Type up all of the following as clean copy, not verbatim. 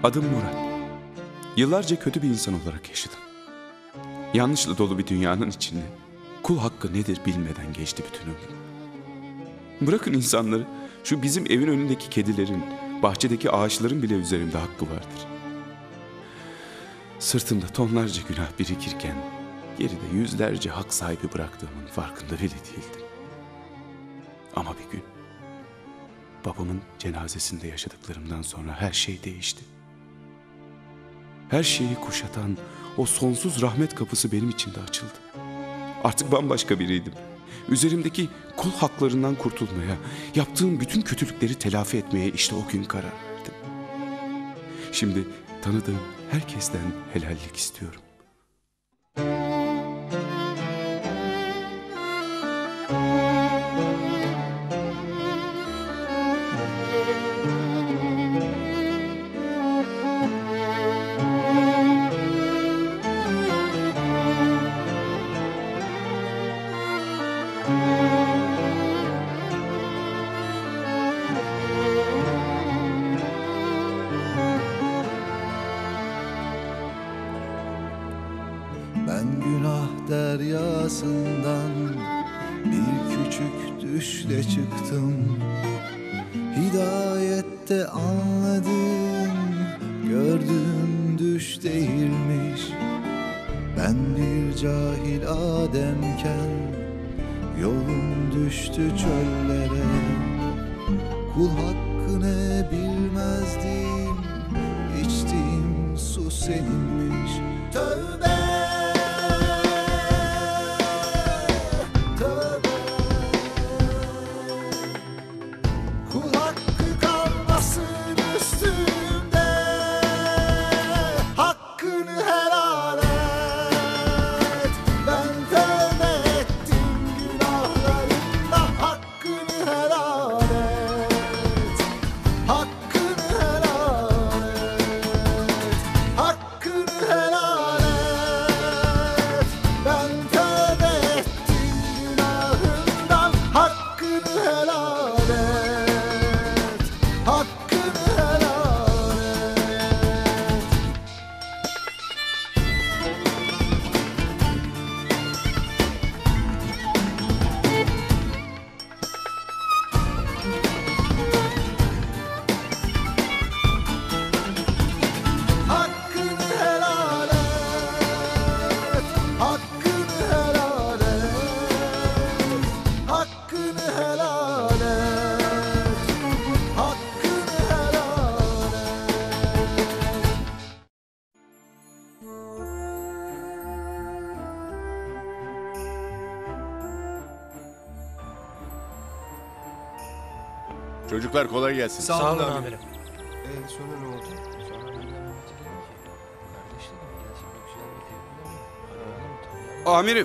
Adım Murat. Yıllarca kötü bir insan olarak yaşadım. Yanlışla dolu bir dünyanın içinde kul hakkı nedir bilmeden geçti bütün ömrüm. Bırakın insanları, şu bizim evin önündeki kedilerin, bahçedeki ağaçların bile üzerimde hakkı vardır. Sırtımda tonlarca günah birikirken geride yüzlerce hak sahibi bıraktığımın farkında bile değildim. Ama bir gün babamın cenazesinde yaşadıklarımdan sonra her şey değişti. Her şeyi kuşatan o sonsuz rahmet kapısı benim için de açıldı. Artık bambaşka biriydim. Üzerimdeki kul haklarından kurtulmaya, yaptığım bütün kötülükleri telafi etmeye işte o gün karar verdim. Şimdi tanıdığım herkesten helallik istiyorum. Ben günah deryasından bir küçük düşle çıktım. Hidayette anladım, gördüğüm düş değilmiş. Ben bir cahil Ademken yolum düştü çöllere. Kul hakkı ne bilmezdim, içtiğim su seninmiş. Tövbe! Çocuklar kolay gelsin. Sağ olun amirim. Sonra ne oldu? Amirim.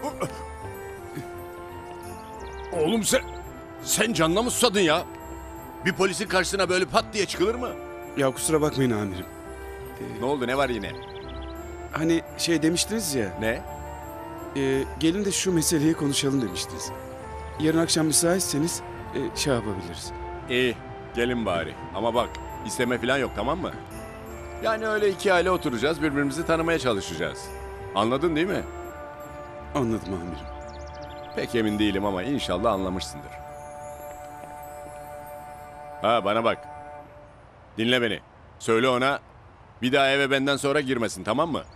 Oğlum sen canına mı susadın ya? Bir polisin karşısına böyle pat diye çıkılır mı? Ya kusura bakmayın amirim. Ne oldu, ne var yine? Hani şey demiştiniz ya. Ne? Gelin de şu meseleyi konuşalım demiştiniz. Yarın akşam müsaitseniz şey yapabiliriz. İyi, gelin bari. Ama bak, isteme falan yok, tamam mı? Yani öyle iki aile oturacağız, birbirimizi tanımaya çalışacağız. Anladın değil mi? Anladım amirim. Pek emin değilim ama inşallah anlamışsındır. Ha, bana bak. Dinle beni. Söyle ona, bir daha eve benden sonra girmesin, tamam mı?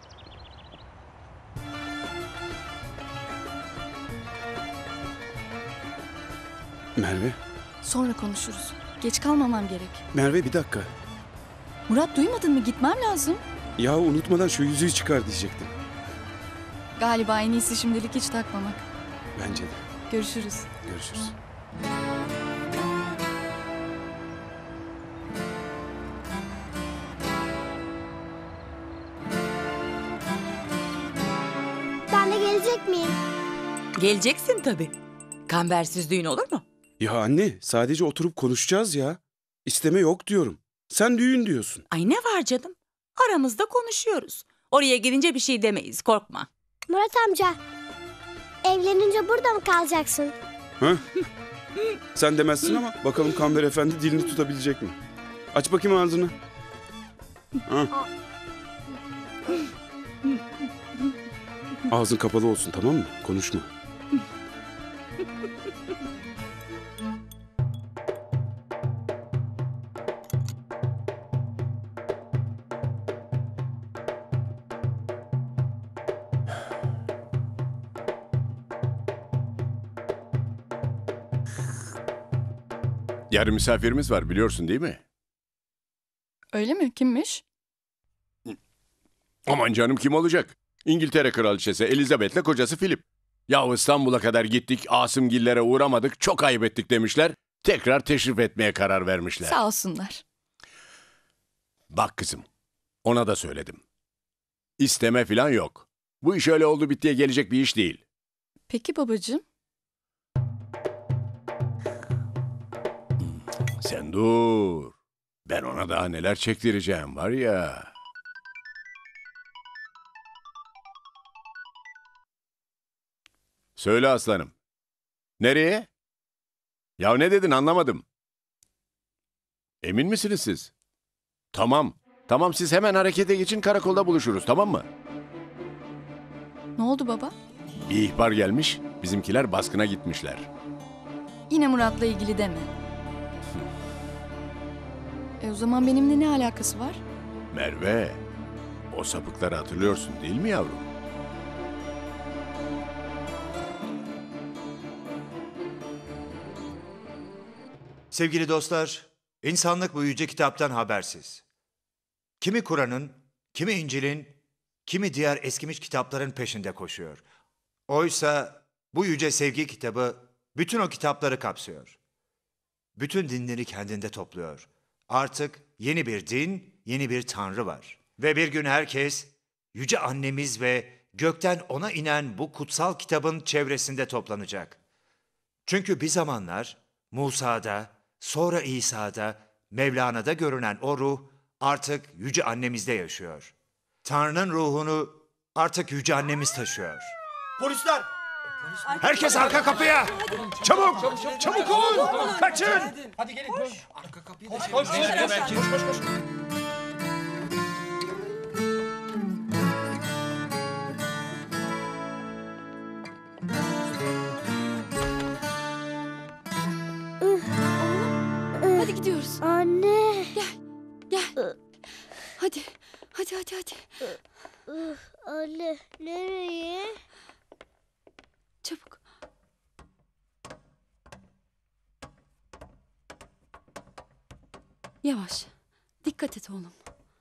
Merve. Sonra konuşuruz. Geç kalmamam gerek. Merve bir dakika. Murat duymadın mı? Gitmem lazım. Ya unutmadan şu yüzüğü çıkar diyecektim. Galiba en iyisi şimdilik hiç takmamak. Bence de. Görüşürüz. Görüşürüz. Ben de gelecek miyim? Geleceksin tabii. Kambersiz düğün olur mu? Ya anne sadece oturup konuşacağız ya. İsteme yok diyorum. Sen düğün diyorsun. Ay ne var canım? Aramızda konuşuyoruz. Oraya gidince bir şey demeyiz, korkma. Murat amca, evlenince burada mı kalacaksın? Ha? Sen demezsin ama bakalım Kamber Efendi dilini tutabilecek mi? Aç bakayım ağzını. Ağzın kapalı olsun, tamam mı? Konuşma. Yarın misafirimiz var biliyorsun değil mi? Öyle mi? Kimmiş? Aman canım kim olacak? İngiltere Kraliçesi Elizabeth'le kocası Philip. Ya İstanbul'a kadar gittik, Asımgillere uğramadık, çok ayıp ettik demişler. Tekrar teşrif etmeye karar vermişler. Sağ olsunlar. Bak kızım, ona da söyledim. İsteme falan yok. Bu iş öyle oldu bittiye gelecek bir iş değil. Peki babacığım? Sen dur. Ben ona daha neler çektireceğim var ya. Söyle aslanım. Nereye? Ya ne dedin anlamadım. Emin misiniz siz? Tamam. Tamam siz hemen harekete geçin karakolda buluşuruz tamam mı? Ne oldu baba? Bir ihbar gelmiş. Bizimkiler baskına gitmişler. Yine Murat'la ilgili deme. O zaman benimle ne alakası var? Merve, o sapıkları hatırlıyorsun değil mi yavrum? Sevgili dostlar, insanlık bu yüce kitaptan habersiz. Kimi Kur'an'ın, kimi İncil'in, kimi diğer eskimiş kitapların peşinde koşuyor. Oysa bu yüce sevgi kitabı bütün o kitapları kapsıyor. Bütün dinleri kendinde topluyor. Artık yeni bir din, yeni bir tanrı var. Ve bir gün herkes yüce annemiz ve gökten ona inen bu kutsal kitabın çevresinde toplanacak. Çünkü bir zamanlar Musa'da, sonra İsa'da, Mevlana'da görünen o ruh artık yüce annemizde yaşıyor. Tanrı'nın ruhunu artık yüce annemiz taşıyor. Polisler! Herkes arka kapıya! Çabuk! Çabuk olun! Kaçın! Hadi gelin. Koş. Arka kapıyı da Koş, koş. Hadi gidiyoruz. Anne. Gel. Hadi. Hadi. Anne nereye? Çabuk. Yavaş. Dikkat et oğlum.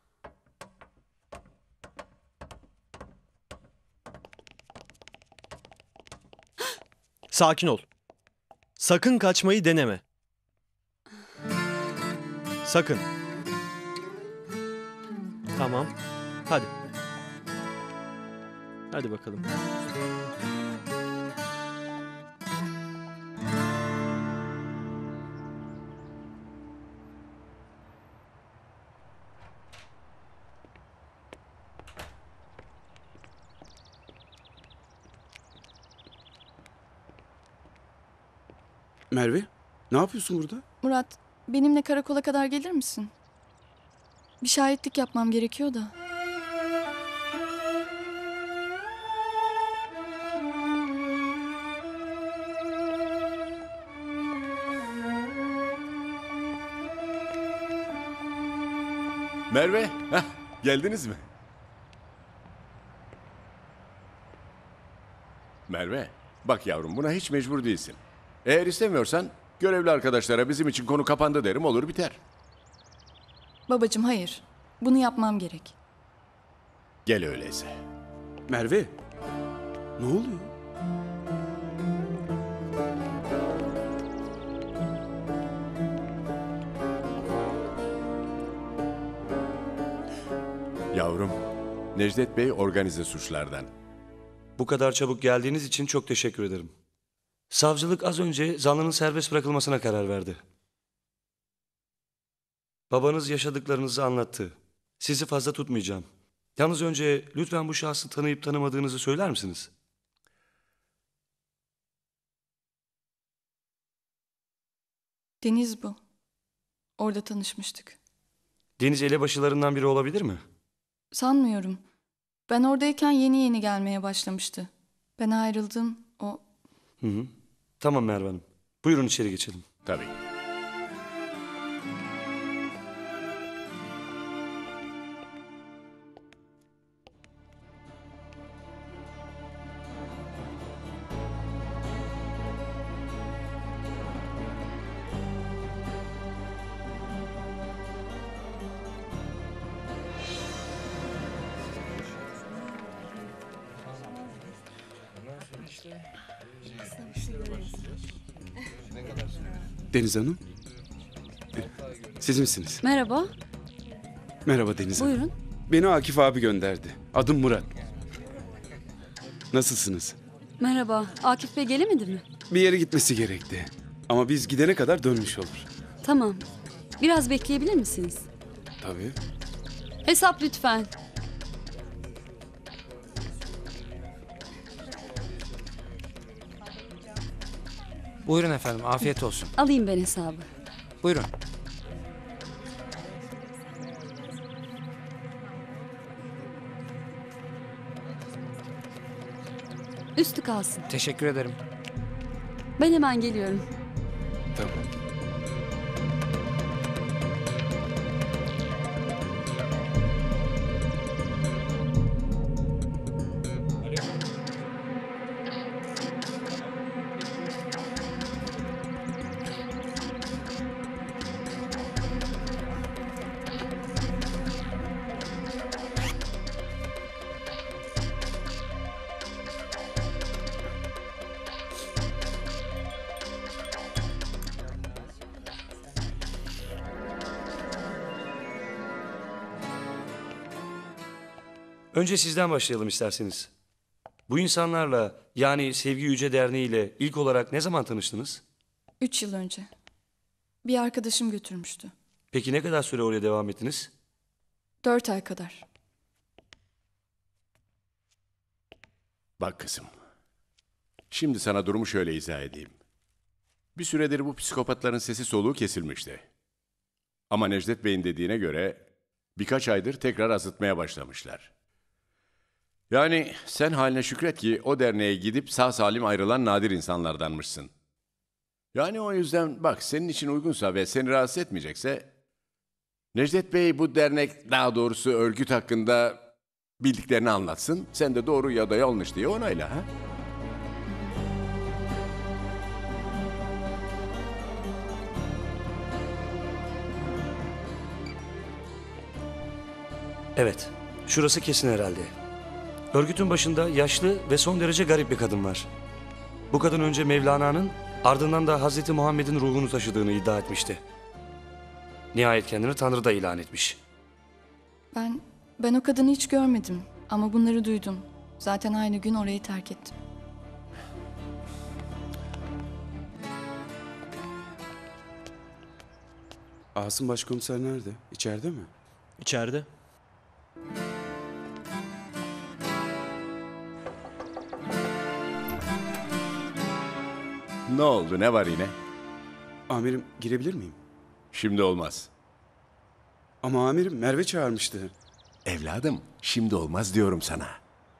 Sakin ol. Sakın kaçmayı deneme. Sakın. Tamam. Hadi. Hadi bakalım. Merve, ne yapıyorsun burada? Murat, benimle karakola kadar gelir misin? Bir şahitlik yapmam gerekiyor da. Merve, geldiniz mi? Merve, bak yavrum buna hiç mecbur değilsin. Eğer istemiyorsan görevli arkadaşlara bizim için konu kapandı derim olur biter. Babacığım hayır. Bunu yapmam gerek. Gel öyleyse. Merve, ne oluyor? Yavrum, Necdet Bey organize suçlardan. Bu kadar çabuk geldiğiniz için çok teşekkür ederim. Savcılık az önce zanlının serbest bırakılmasına karar verdi. Babanız yaşadıklarınızı anlattı. Sizi fazla tutmayacağım. Yalnız önce lütfen bu şahsı tanıyıp tanımadığınızı söyler misiniz? Deniz bu. Orada tanışmıştık. Deniz elebaşılarından biri olabilir mi? Sanmıyorum. Ben oradayken yeni yeni gelmeye başlamıştı. Ben ayrıldım. O Hı hı. Tamam Merve Hanım. Buyurun içeri geçelim. Tabii. Deniz Hanım. Siz misiniz? Merhaba, Merhaba Deniz Hanım. buyurun. Beni Akif abi gönderdi. Adım Murat. Nasılsınız? Merhaba, Akif Bey gelemedi mi? Bir yere gitmesi gerekti. Ama biz gidene kadar dönmüş olur. Tamam. Biraz bekleyebilir misiniz? Tabii. Hesap lütfen. Buyurun efendim, afiyet olsun. Alayım ben hesabı. Buyurun. Üstü kalsın. Teşekkür ederim. Ben hemen geliyorum. Tamam. Önce sizden başlayalım isterseniz. Bu insanlarla yani Sevgi Yüce Derneği ile ilk olarak ne zaman tanıştınız? 3 yıl önce. Bir arkadaşım götürmüştü. Peki ne kadar süre oraya devam ettiniz? 4 ay kadar. Bak kızım. Şimdi sana durumu şöyle izah edeyim. Bir süredir bu psikopatların sesi soluğu kesilmişti. Ama Necdet Bey'in dediğine göre birkaç aydır tekrar azıtmaya başlamışlar. Yani sen haline şükret ki o derneğe gidip sağ salim ayrılan nadir insanlardanmışsın. Yani o yüzden bak senin için uygunsa ve seni rahatsız etmeyecekse Necdet Bey bu dernek daha doğrusu örgüt hakkında bildiklerini anlatsın. Sen de doğru ya da yanlış diye onayla ha. Evet, şurası kesin herhalde. Örgütün başında yaşlı ve son derece garip bir kadın var. Bu kadın önce Mevlana'nın ardından da Hazreti Muhammed'in ruhunu taşıdığını iddia etmişti. Nihayet kendini Tanrı da ilan etmiş. Ben o kadını hiç görmedim ama bunları duydum. Zaten aynı gün orayı terk ettim. Asım Başkomiser nerede? İçeride mi? İçeride. Ne oldu ne var yine? Amirim girebilir miyim? Şimdi olmaz. Ama amirim Merve çağırmıştı. Evladım şimdi olmaz diyorum sana.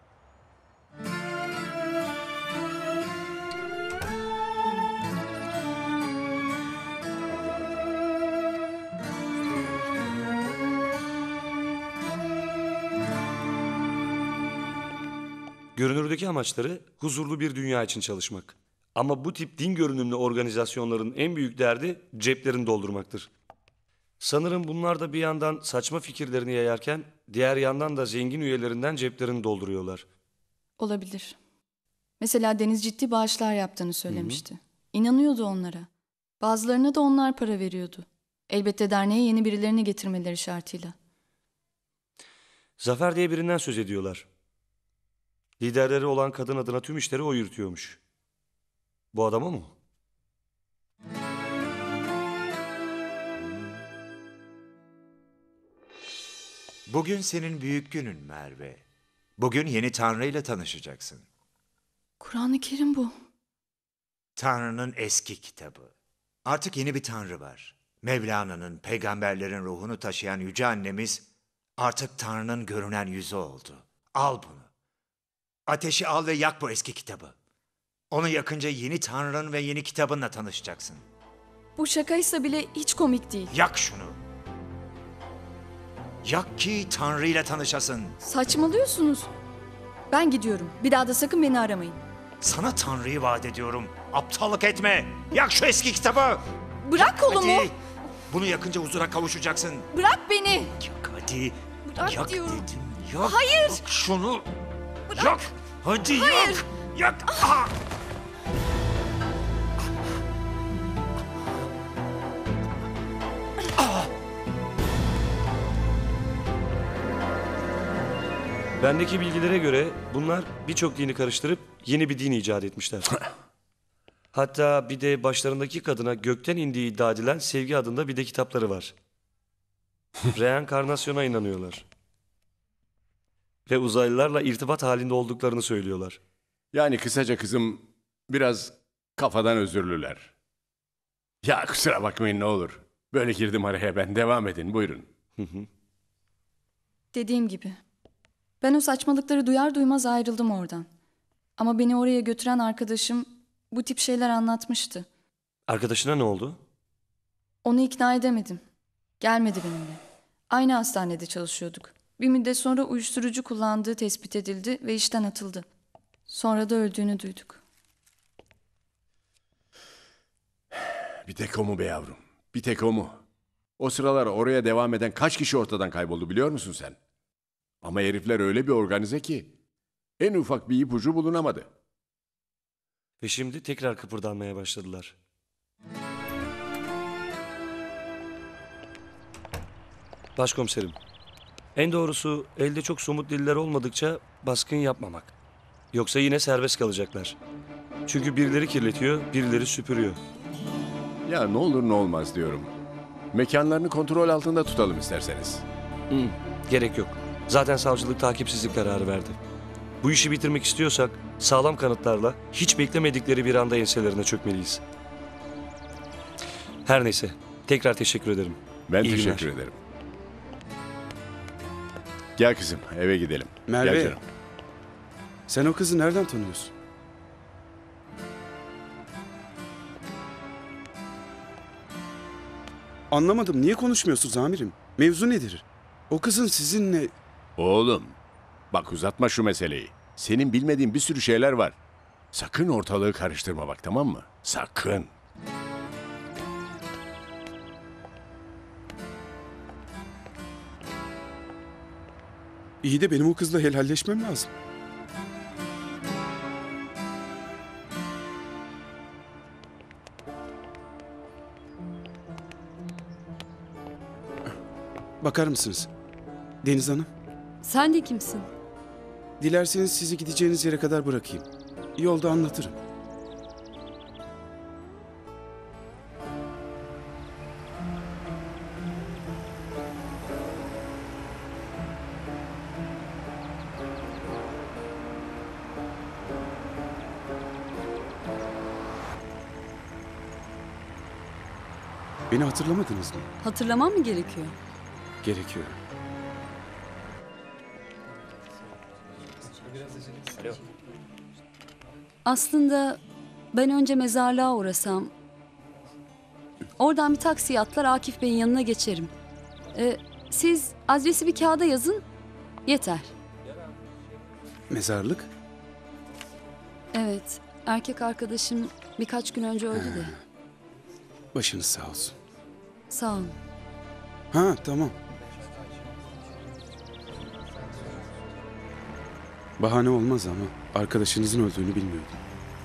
Görünürdeki amaçları huzurlu bir dünya için çalışmak. Ama bu tip din görünümlü organizasyonların en büyük derdi ceplerini doldurmaktır. Sanırım bunlar da bir yandan saçma fikirlerini yayarken diğer yandan da zengin üyelerinden ceplerini dolduruyorlar. Olabilir. Mesela Deniz ciddi bağışlar yaptığını söylemişti. İnanıyordu onlara. Bazılarına da onlar para veriyordu. Elbette derneğe yeni birilerini getirmeleri şartıyla. Zafer diye birinden söz ediyorlar. Liderleri olan kadın adına tüm işleri o yürütüyormuş. Bu adam o mu? Bugün senin büyük günün Merve. Bugün yeni Tanrı ile tanışacaksın. Kur'an-ı Kerim bu. Tanrı'nın eski kitabı. Artık yeni bir Tanrı var. Mevlana'nın, peygamberlerin ruhunu taşıyan yüce annemiz artık Tanrı'nın görünen yüzü oldu. Al bunu. Ateşi al ve yak bu eski kitabı. Onu yakınca yeni Tanrı'nın ve yeni kitabınla tanışacaksın. Bu şakaysa bile hiç komik değil. Yak şunu. Yak ki Tanrı ile tanışasın. Saçmalıyorsunuz. Ben gidiyorum. Bir daha da sakın beni aramayın. Sana Tanrı'yı vaat ediyorum. Aptallık etme. Yak şu eski kitabı. Bırak kolumu. Hadi. Bunu yakınca huzura kavuşacaksın. Bırak beni. Yak hadi. Bırak Yak diyorum. dedim. Yak. Hayır. Yak şunu. Bırak. Yak. Hadi Hayır. yak. Yak. Ah. Bendeki bilgilere göre bunlar birçok dini karıştırıp yeni bir din icat etmişler. Hatta bir de başlarındaki kadına gökten indiği iddia edilen Sevgi adında bir de kitapları var. Reenkarnasyona inanıyorlar. Ve uzaylılarla irtibat halinde olduklarını söylüyorlar. Yani kısaca kızım biraz kafadan özürlüler. Ya kusura bakmayın ne olur. Böyle girdim araya ben. Devam edin buyurun. Dediğim gibi. Ben o saçmalıkları duyar duymaz ayrıldım oradan. Ama beni oraya götüren arkadaşım bu tip şeyler anlatmıştı. Arkadaşına ne oldu? Onu ikna edemedim. Gelmedi benimle. Aynı hastanede çalışıyorduk. Bir müddet sonra uyuşturucu kullandığı tespit edildi ve işten atıldı. Sonra da öldüğünü duyduk. Bir tek o mu be yavrum? Bir tek o mu? O sıralar oraya devam eden kaç kişi ortadan kayboldu biliyor musun sen? Ama herifler öyle bir organize ki en ufak bir ipucu bulunamadı. Ve şimdi tekrar kıpırdanmaya başladılar. Başkomiserim, en doğrusu elde çok somut deliller olmadıkça baskın yapmamak. Yoksa yine serbest kalacaklar. Çünkü birileri kirletiyor, birileri süpürüyor. Ya ne olur ne olmaz diyorum. Mekanlarını kontrol altında tutalım isterseniz. Gerek yok. Zaten savcılık takipsizlik kararı verdi. Bu işi bitirmek istiyorsak sağlam kanıtlarla hiç beklemedikleri bir anda enselerine çökmeliyiz. Her neyse, tekrar teşekkür ederim. Ben İyi teşekkür günler. ederim. Gel kızım eve gidelim. Merve. Gel canım. Sen o kızı nereden tanıyorsun? Anlamadım. Niye konuşmuyorsunuz amirim? Mevzu nedir? O kızın sizinle... Oğlum bak uzatma şu meseleyi. Senin bilmediğin bir sürü şeyler var. Sakın ortalığı karıştırma bak tamam mı? Sakın. İyi de benim o kızla helalleşmem lazım. Bakar mısınız? Deniz Hanım, Sen de kimsin? dilerseniz sizi gideceğiniz yere kadar bırakayım. Yolda anlatırım. Beni hatırlamadınız mı? Hatırlamam mı gerekiyor? Gerekiyor. Aslında ben önce mezarlığa uğrasam... Oradan bir taksiye atlar Akif Bey'in yanına geçerim. Siz adresi bir kağıda yazın, yeter. Mezarlık? Evet, erkek arkadaşım birkaç gün önce öldü de. Başınız sağ olsun. Sağ olun. Ha tamam. Bahane olmaz ama arkadaşınızın öldüğünü bilmiyordum.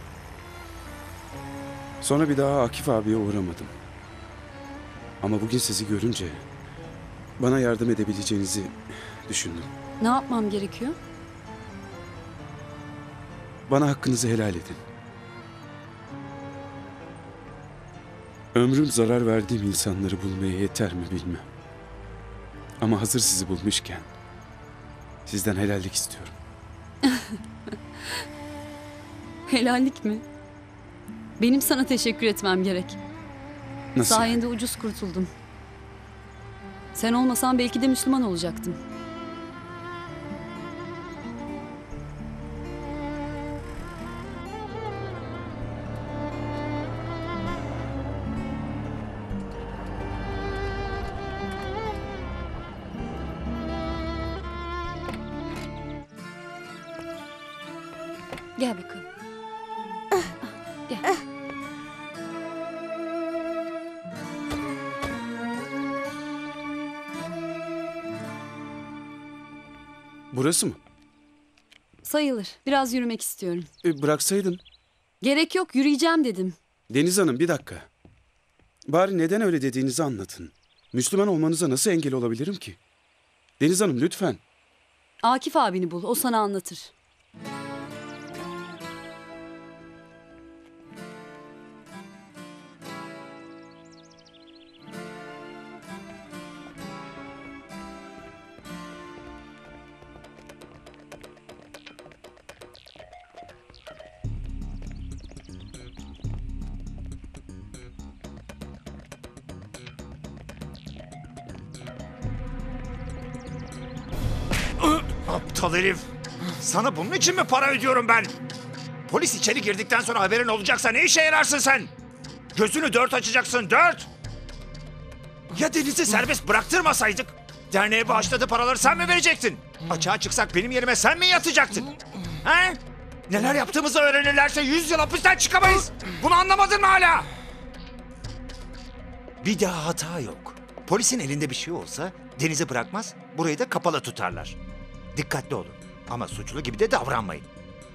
Sonra bir daha Akif abiye uğramadım. Ama bugün sizi görünce bana yardım edebileceğinizi düşündüm. Ne yapmam gerekiyor? Bana hakkınızı helal edin. Ömrüm zarar verdiğim insanları bulmaya yeter mi bilmem. Ama hazır sizi bulmuşken sizden helallik istiyorum. Helallik mi? Benim sana teşekkür etmem gerek. Nasıl? Sayende ucuz kurtuldum. Sen olmasan belki de Müslüman olacaktım. Gel bakalım. Gel. Burası mı? Sayılır. Biraz yürümek istiyorum. Bıraksaydın. Gerek yok, yürüyeceğim dedim. Deniz Hanım, bir dakika. Bari neden öyle dediğinizi anlatın. Müslüman olmanıza nasıl engel olabilirim ki? Deniz Hanım, lütfen. Akif abini bul, o sana anlatır. Aptal herif. Sana bunun için mi para ödüyorum ben? Polis içeri girdikten sonra haberin olacaksa ne işe yararsın sen? Gözünü dört açacaksın, dört. Ya Deniz'i serbest bıraktırmasaydık? Derneğe bağışladığı paraları sen mi verecektin? Açığa çıksak benim yerime sen mi yatacaktın? He? Neler yaptığımızı öğrenirlerse 100 yıl hapisten çıkamayız. Bunu anlamadın mı hala? Bir daha hata yok. Polisin elinde bir şey olsa Deniz'i bırakmaz, burayı da kapalı tutarlar. Dikkatli olun ama suçlu gibi de davranmayın.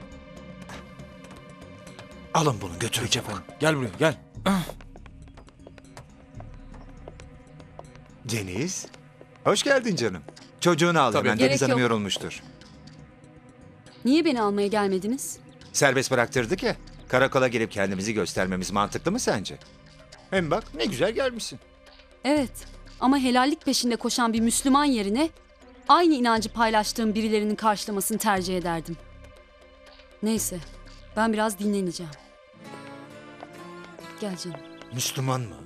Alın bunu götürün. Gel buraya gel. Deniz, hoş geldin canım. Çocuğunu al Tabii. hemen, Gerek Deniz Hanım yok. yorulmuştur. Niye beni almaya gelmediniz? Serbest bıraktırdık ya, karakola gelip kendimizi göstermemiz mantıklı mı sence? Hem bak ne güzel gelmişsin. Evet, ama helallik peşinde koşan bir Müslüman yerine aynı inancı paylaştığım birilerinin karşılamasını tercih ederdim. Neyse, ben biraz dinleneceğim. Gel canım. Müslüman mı?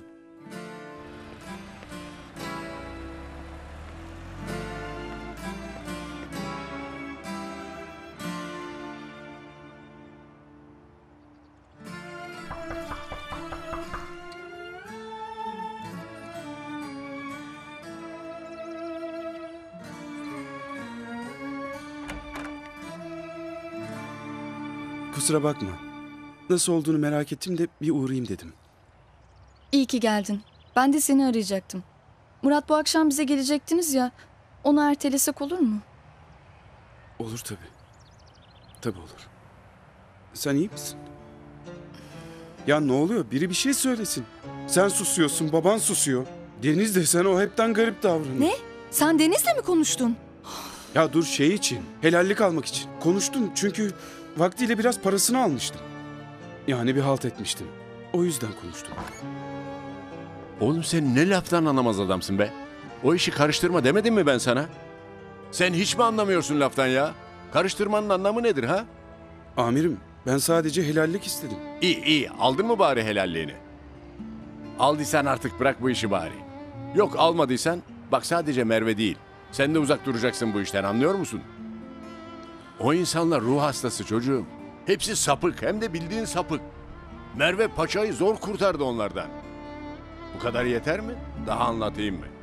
Kusura bakma. Nasıl olduğunu merak ettim de bir uğrayayım dedim. İyi ki geldin. Ben de seni arayacaktım. Murat bu akşam bize gelecektiniz ya. Onu ertelesek olur mu? Olur tabii. Tabii olur. Sen iyi misin? Ya ne oluyor? Biri bir şey söylesin. Sen susuyorsun, baban susuyor. Deniz de sen o hepten garip davranıyor. Ne? Sen Deniz'le mi konuştun? Ya dur şey için, helallik almak için. Konuştum çünkü vaktiyle biraz parasını almıştım. Yani bir halt etmiştim. O yüzden konuştum. Oğlum sen ne laftan anlamaz adamsın be. O işi karıştırma demedim mi ben sana? Sen hiç mi anlamıyorsun laftan ya? Karıştırmanın anlamı nedir ha? Amirim, ben sadece helallik istedim. İyi iyi, aldın mı bari helalliğini? Aldıysan artık bırak bu işi bari. Yok almadıysan bak sadece Merve değil. Sen de uzak duracaksın bu işten, anlıyor musun? O insanlar ruh hastası çocuğum. Hepsi sapık, hem de bildiğin sapık. Merve paçayı zor kurtardı onlardan. Bu kadar yeter mi? Daha anlatayım mı?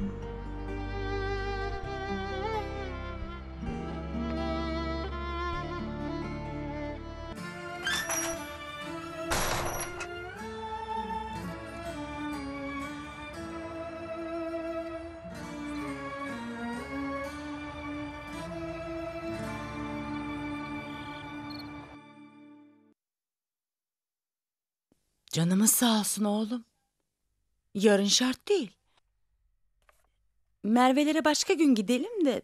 Canımız sağ olsun oğlum. Yarın şart değil. Merve'lere başka gün gidelim de.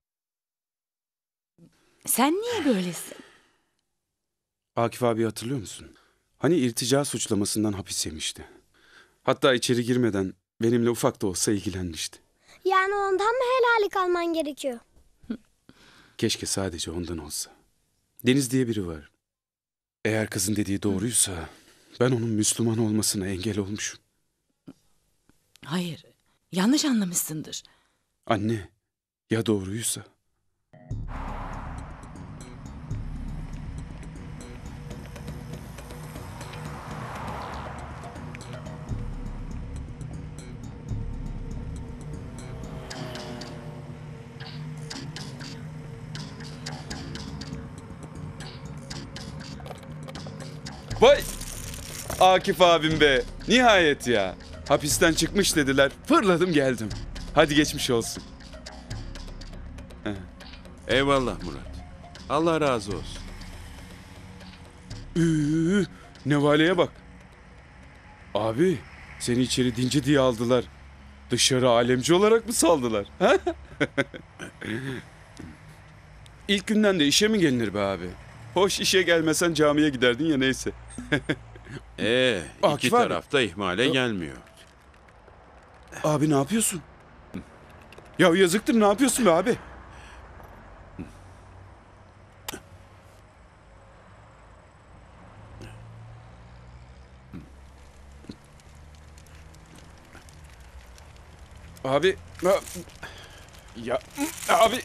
Sen niye böylesin? Akif abi hatırlıyor musun? Hani irtica suçlamasından hapis yemişti. Hatta içeri girmeden benimle ufak da olsa ilgilenmişti. Yani ondan mı helallik alman gerekiyor? Keşke sadece ondan olsa. Deniz diye biri var. Eğer kızın dediği doğruysa ben onun Müslüman olmasına engel olmuşum. Hayır, yanlış anlamışsındır. Anne, ya doğruysa? Vay! Akif abim be. Nihayet ya. Hapisten çıkmış dediler. Fırladım geldim. Hadi geçmiş olsun. Eyvallah Murat. Allah razı olsun. Nevale'ye bak. Abi seni içeri dinci diye aldılar. Dışarı alemci olarak mı saldılar? Ha? İlk günden de işe mi gelinir be abi? Hoş işe gelmesen camiye giderdin ya neyse. İki Akif abi. tarafta ihmale gelmiyor. Abi ne yapıyorsun? Ya yazıktır ne yapıyorsun be abi? Abi ya abi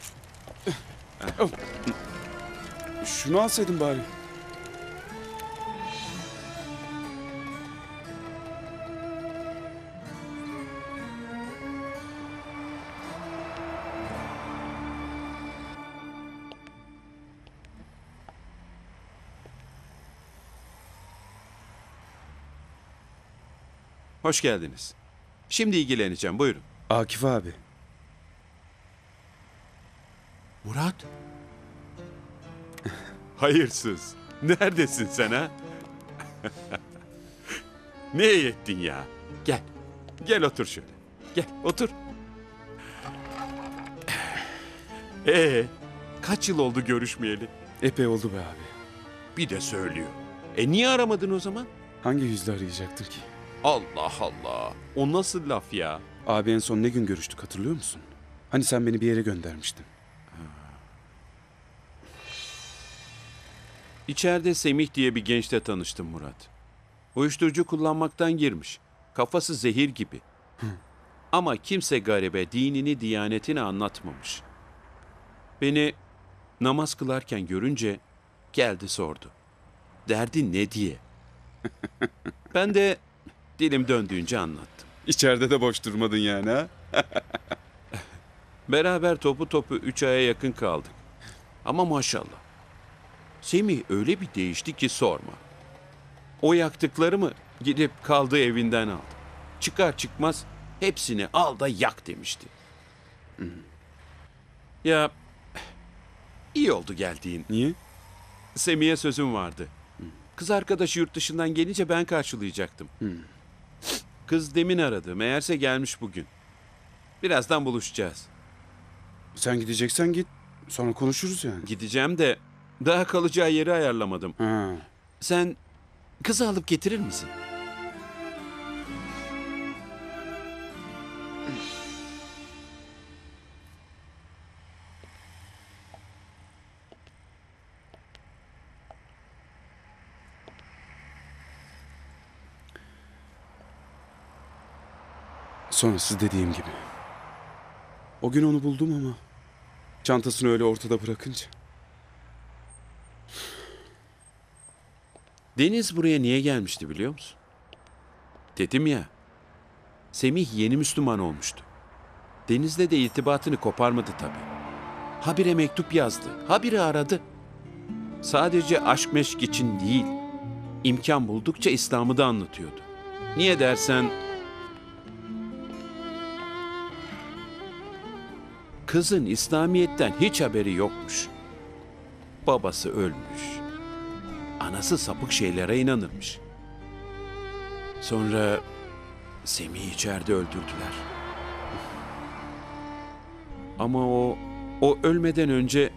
şunu alsaydın bari. Hoş geldiniz. Şimdi ilgileneceğim. Buyurun. Akif abi. Murat? Hayırsız. Neredesin sen ha? Ne iyi ettin ya? Gel. Gel otur şöyle. Gel otur. Kaç yıl oldu görüşmeyeli? Epey oldu be abi. Bir de söylüyor. Niye aramadın o zaman? Hangi yüzle arayacaktım ki? Allah Allah. O nasıl laf ya? Abi en son ne gün görüştük hatırlıyor musun? Hani sen beni bir yere göndermiştin. İçeride Semih diye bir gençle tanıştım Murat. Uyuşturucu kullanmaktan girmiş. Kafası zehir gibi. Ama kimse garibe dinini, diyanetini anlatmamış. Beni namaz kılarken görünce geldi sordu. Derdi ne diye. Ben de dilim döndüğünce anlattım. İçeride de boş durmadın yani ha? Beraber topu 3 aya yakın kaldık. Ama maşallah. Semih öyle bir değişti ki sorma. O yaktıklarımı gidip kaldığı evinden aldı. Çıkar çıkmaz hepsini al da yak demişti. Ya iyi oldu geldiğin. Niye? Semih'e sözüm vardı. Kız arkadaşı yurt dışından gelince ben karşılayacaktım. Kız demin aradı. Meğerse gelmiş bugün. Birazdan buluşacağız. Sen gideceksen git. Sonra konuşuruz yani. Gideceğim de daha kalacağı yeri ayarlamadım. Ha. Sen kızı alıp getirir misin? Sonrası dediğim gibi. O gün onu buldum ama çantasını öyle ortada bırakınca. Deniz buraya niye gelmişti biliyor musun? Dedim ya, Semih yeni Müslüman olmuştu. Deniz'le de irtibatını koparmadı tabii. Habire mektup yazdı, habire aradı. Sadece aşk meşk için değil, imkan buldukça İslam'ı da anlatıyordu. Niye dersen, kızın İslamiyet'ten hiç haberi yokmuş. Babası ölmüş. Anası sapık şeylere inanırmış. Sonra Semih'i içeride öldürdüler. Ama o ölmeden önce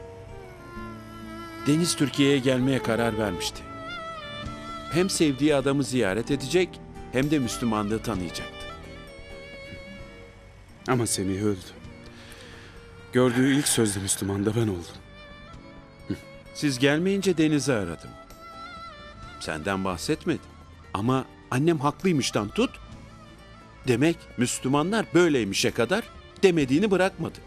Deniz Türkiye'ye gelmeye karar vermişti. Hem sevdiği adamı ziyaret edecek hem de Müslümanlığı tanıyacaktı. Ama Semih öldü. Gördüğü ilk sözde Müslüman da ben oldum. Siz gelmeyince Deniz'i aradım. Senden bahsetmedi. Ama annem haklıymıştan tut, Demek Müslümanlar böyleymişe kadar demediğini bırakmadı.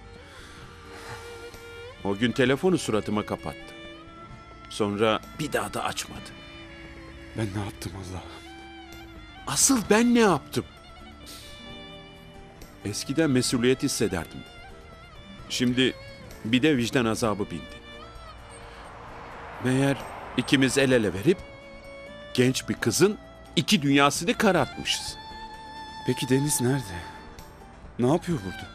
O gün telefonu suratıma kapattı. Sonra bir daha da açmadı. Ben ne yaptım Allah'ım? Asıl ben ne yaptım? Eskiden mesuliyet hissederdim. Şimdi bir de vicdan azabı bindi. Meğer ikimiz el ele verip genç bir kızın iki dünyasını karartmışız. Peki Deniz nerede? Ne yapıyor burada?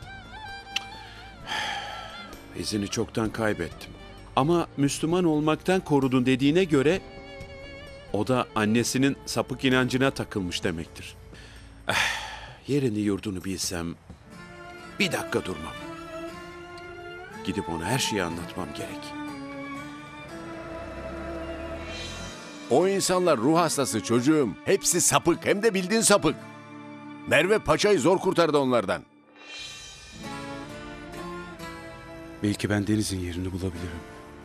İzini çoktan kaybettim. Ama Müslüman olmaktan korudun dediğine göre o da annesinin sapık inancına takılmış demektir. Yerini yurdunu bilsem bir dakika durmam. Gidip ona her şeyi anlatmam gerek. O insanlar ruh hastası çocuğum. Hepsi sapık, hem de bildiğin sapık. Merve Paça'yı zor kurtardı onlardan. Belki ben Deniz'in yerini bulabilirim.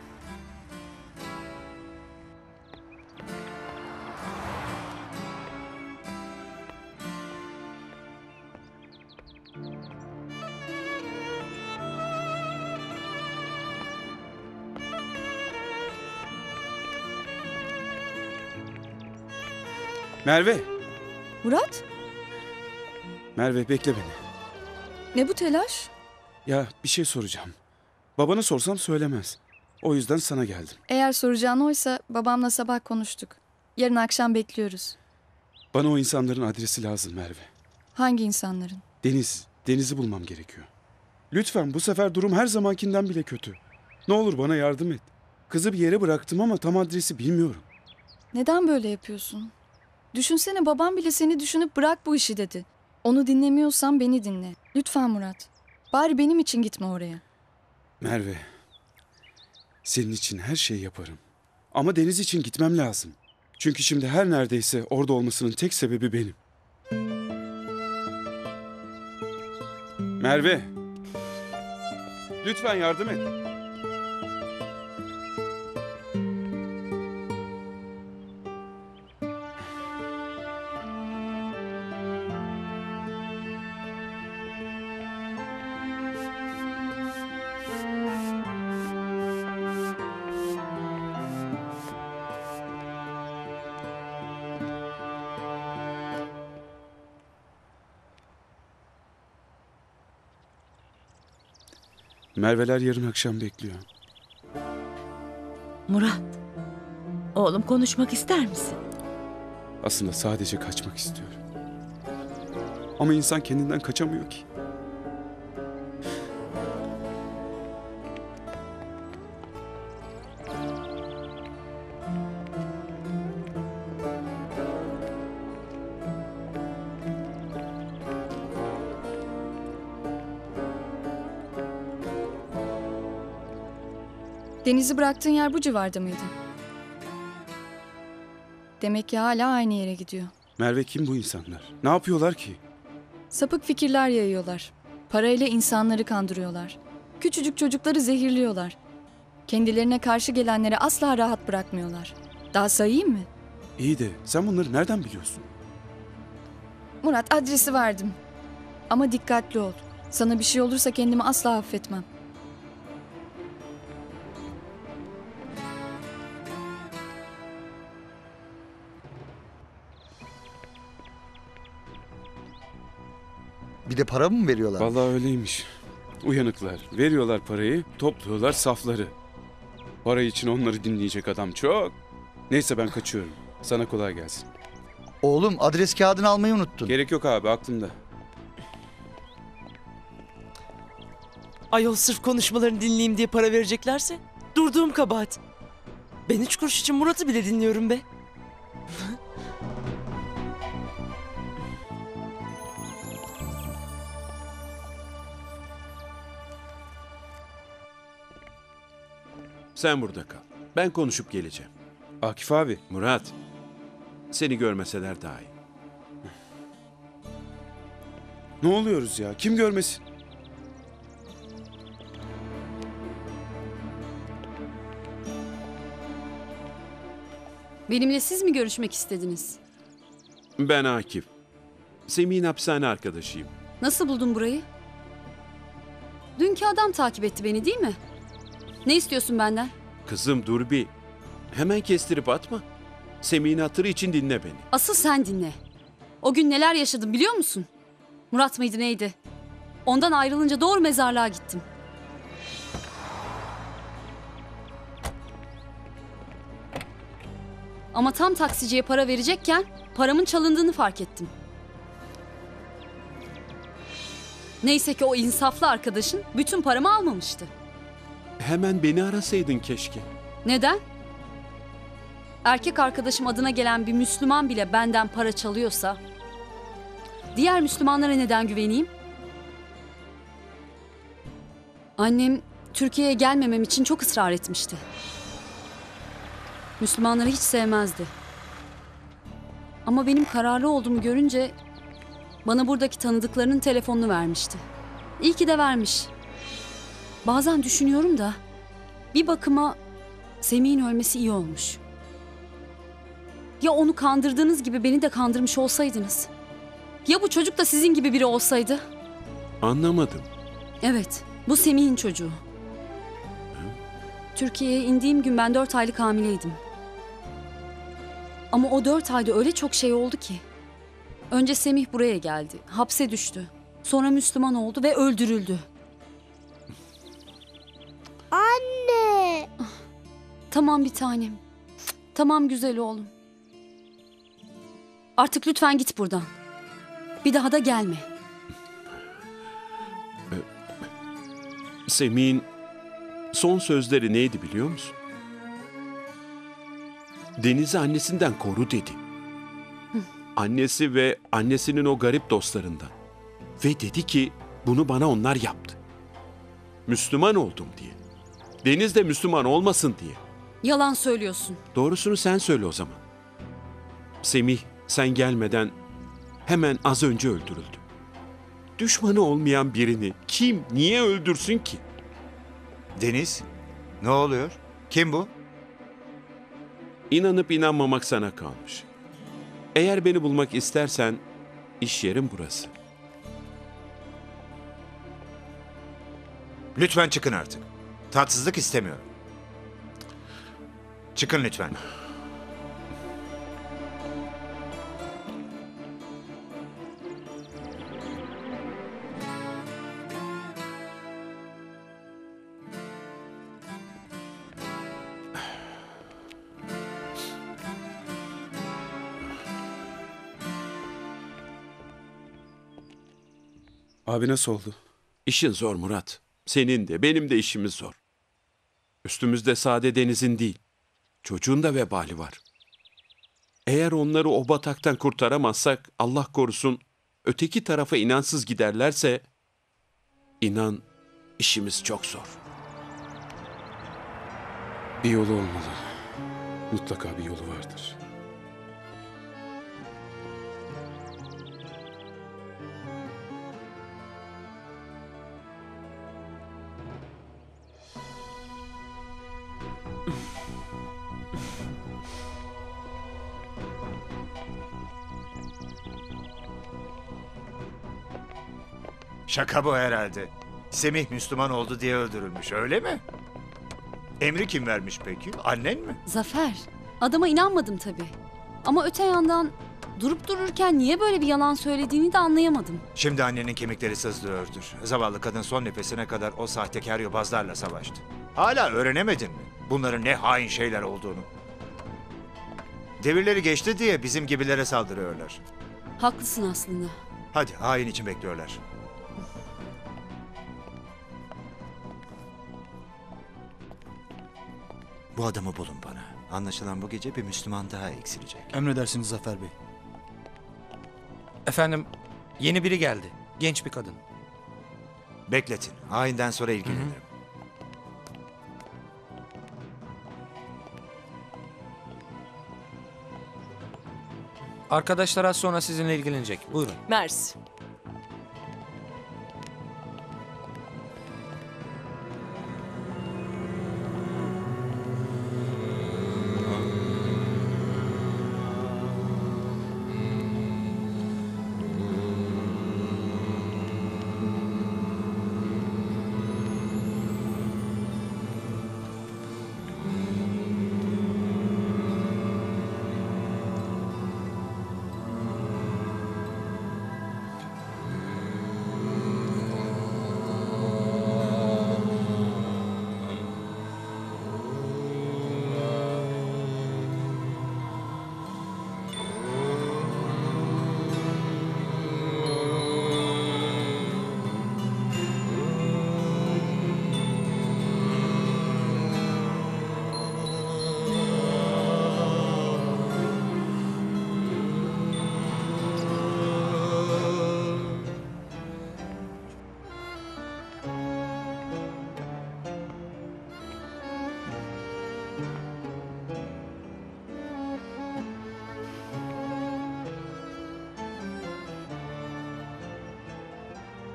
Merve! Murat, Merve bekle beni. ne bu telaş? Ya bir şey soracağım. Babana sorsam söylemez. O yüzden sana geldim. Eğer soracağın oysa babamla sabah konuştuk. Yarın akşam bekliyoruz. Bana o insanların adresi lazım Merve. Hangi insanların? Deniz'i bulmam gerekiyor. Lütfen, bu sefer durum her zamankinden bile kötü. Ne olur bana yardım et. Kızı bir yere bıraktım ama tam adresi bilmiyorum. Neden böyle yapıyorsun? Düşünsene, babam bile seni düşünüp bırak bu işi dedi. Onu dinlemiyorsan beni dinle. Lütfen Murat. Bari benim için gitme oraya. Merve, senin için her şeyi yaparım. Ama Deniz için gitmem lazım. Çünkü şimdi her neredeyse orada olmasının tek sebebi benim. Merve, lütfen yardım et. Merveler yarın akşam bekliyor. Murat, oğlum konuşmak ister misin? Aslında sadece kaçmak istiyorum. Ama insan kendinden kaçamıyor ki. Deniz'i bıraktığın yer bu civarda mıydı? Demek ki hala aynı yere gidiyor. Merve, kim bu insanlar? Ne yapıyorlar ki? Sapık fikirler yayıyorlar. Parayla insanları kandırıyorlar. Küçücük çocukları zehirliyorlar. Kendilerine karşı gelenleri asla rahat bırakmıyorlar. Daha sayayım mı? İyi de sen bunları nereden biliyorsun? Murat, adresi verdim. Ama dikkatli ol. Sana bir şey olursa kendimi asla affetmem. Bir de para mı veriyorlar? Vallahi öyleymiş. Uyanıklar. Veriyorlar parayı, topluyorlar safları. Para için onları dinleyecek adam çok. Neyse ben kaçıyorum. Sana kolay gelsin. Oğlum, adres kağıdını almayı unuttun. Gerek yok abi, aklımda. Ayol, sırf konuşmalarını dinleyeyim diye para vereceklerse durduğum kabahat. Ben 3 kuruş için Murat'ı bile dinliyorum be. Sen burada kal. Ben konuşup geleceğim. Akif abi. Murat, seni görmeseler daha iyi. Ne oluyoruz ya? Kim görmesin? Benimle siz mi görüşmek istediniz? Ben Akif. Semih'in hapishane arkadaşıyım. Nasıl buldun burayı? Dünkü adam takip etti beni değil mi? Ne istiyorsun benden? Kızım dur bir. Hemen kestirip atma. Semih'in hatırı için dinle beni. Asıl sen dinle. O gün neler yaşadım biliyor musun? Murat mıydı neydi? Ondan ayrılınca doğru mezarlığa gittim. Ama tam taksiciye para verecekken paramın çalındığını fark ettim. Neyse ki o insaflı arkadaşın bütün paramı almamıştı. Hemen beni arasaydın keşke. Neden? Erkek arkadaşım adına gelen bir Müslüman bile benden para çalıyorsa, diğer Müslümanlara neden güveneyim? Annem Türkiye'ye gelmemem için çok ısrar etmişti. Müslümanları hiç sevmezdi. Ama benim kararlı olduğumu görünce bana buradaki tanıdıklarının telefonunu vermişti. İyi ki de vermiş. Bazen düşünüyorum da bir bakıma Semih'in ölmesi iyi olmuş. Ya onu kandırdığınız gibi beni de kandırmış olsaydınız? Ya bu çocuk da sizin gibi biri olsaydı? Anlamadım. Evet, bu Semih'in çocuğu. Türkiye'ye indiğim gün ben 4 aylık hamileydim. Ama o 4 ayda öyle çok şey oldu ki. Önce Semih buraya geldi, hapse düştü. Sonra Müslüman oldu ve öldürüldü. Anne. Tamam bir tanem. Tamam güzel oğlum. Artık lütfen git buradan. Bir daha da gelme. Semih'in son sözleri neydi biliyor musun? Deniz'i annesinden koru dedi. Annesi ve annesinin o garip dostlarından. Ve dedi ki bunu bana onlar yaptı. Müslüman oldum diye. Deniz de Müslüman olmasın diye. Yalan söylüyorsun. Doğrusunu sen söyle o zaman. Semih sen gelmeden hemen az önce öldürüldü. Düşmanı olmayan birini kim, niye öldürsün ki? Deniz, ne oluyor? Kim bu? İnanıp inanmamak sana kalmış. Eğer beni bulmak istersen iş yerim burası. Lütfen çıkın artık. Tatsızlık istemiyorum. Çıkın lütfen. Abi nasıl oldu? İşin zor Murat. Senin de benim de işimiz zor. Üstümüzde sade Deniz'in değil, çocuğun da vebali var. Eğer onları o bataktan kurtaramazsak Allah korusun öteki tarafa inansız giderlerse inan işimiz çok zor. Bir yolu olmalı. Mutlaka bir yolu vardır. Şaka bu herhalde. Semih Müslüman oldu diye öldürülmüş, öyle mi? Emri kim vermiş peki? Annen mi? Zafer, adama inanmadım tabii. Ama öte yandan durup dururken niye böyle bir yalan söylediğini de anlayamadım. Şimdi annenin kemikleri sızlıyordur. Zavallı kadın son nefesine kadar o sahtekar yobazlarla savaştı. Hala öğrenemedin mi bunların ne hain şeyler olduğunu? Devirleri geçti diye bizim gibilere saldırıyorlar. Haklısın aslında. Hadi hain için bekliyorlar. Bu adamı bulun bana. Anlaşılan bu gece bir Müslüman daha eksilecek. Emredersiniz Zafer Bey. Efendim, yeni biri geldi. Genç bir kadın. Bekletin. Hainden sonra ilgilenirim. Arkadaşlar az sonra sizinle ilgilenecek. Buyurun. Mersi.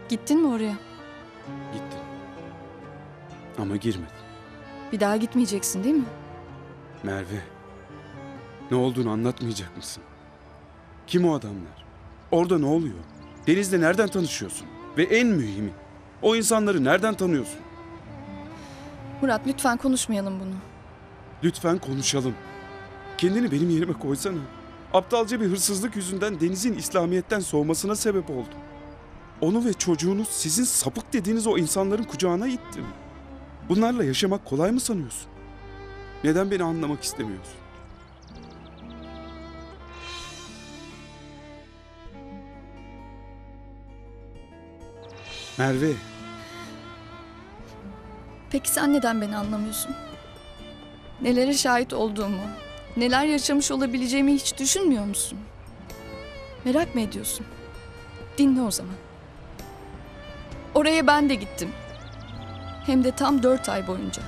Gittin mi oraya? Gittim. Ama girmedim. Bir daha gitmeyeceksin değil mi? Merve, ne olduğunu anlatmayacak mısın? Kim o adamlar? Orada ne oluyor? Deniz'le nereden tanışıyorsun? Ve en mühimi, o insanları nereden tanıyorsun? Murat lütfen konuşmayalım bunu. Lütfen konuşalım. Kendini benim yerime koysana. Aptalca bir hırsızlık yüzünden Deniz'in İslamiyet'ten soğumasına sebep oldum. Onu ve çocuğunu sizin sapık dediğiniz o insanların kucağına ittim. Bunlarla yaşamak kolay mı sanıyorsun? Neden beni anlamak istemiyorsun? Merve, Peki sen neden beni anlamıyorsun? Nelere şahit olduğumu, neler yaşamış olabileceğimi hiç düşünmüyor musun? Merak mı ediyorsun? Dinle o zaman. Oraya ben de gittim. Hem de tam 4 ay boyunca.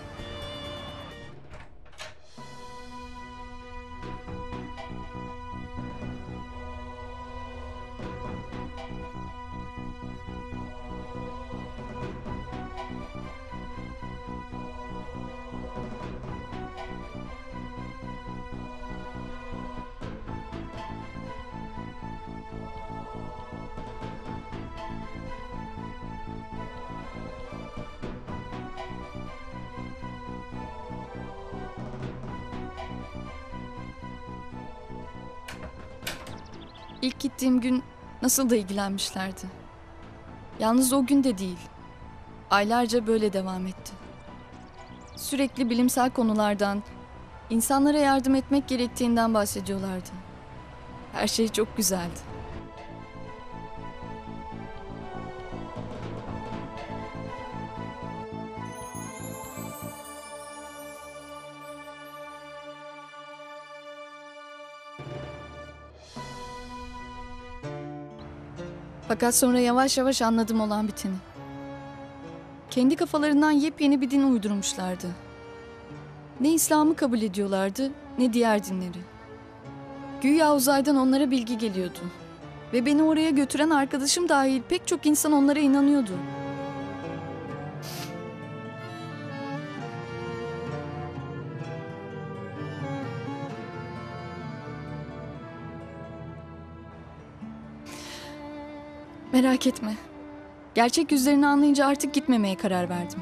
İlk gittiğim gün nasıl da ilgilenmişlerdi. Yalnız o gün de değil. Aylarca böyle devam etti. Sürekli bilimsel konulardan, insanlara yardım etmek gerektiğinden bahsediyorlardı. Her şey çok güzeldi. Fakat sonra yavaş yavaş anladım olan biteni. Kendi kafalarından yepyeni bir din uydurmuşlardı. Ne İslam'ı kabul ediyorlardı, ne diğer dinleri. Güya uzaydan onlara bilgi geliyordu. Ve beni oraya götüren arkadaşım dahil pek çok insan onlara inanıyordu. Merak etme. Gerçek yüzlerini anlayınca artık gitmemeye karar verdim.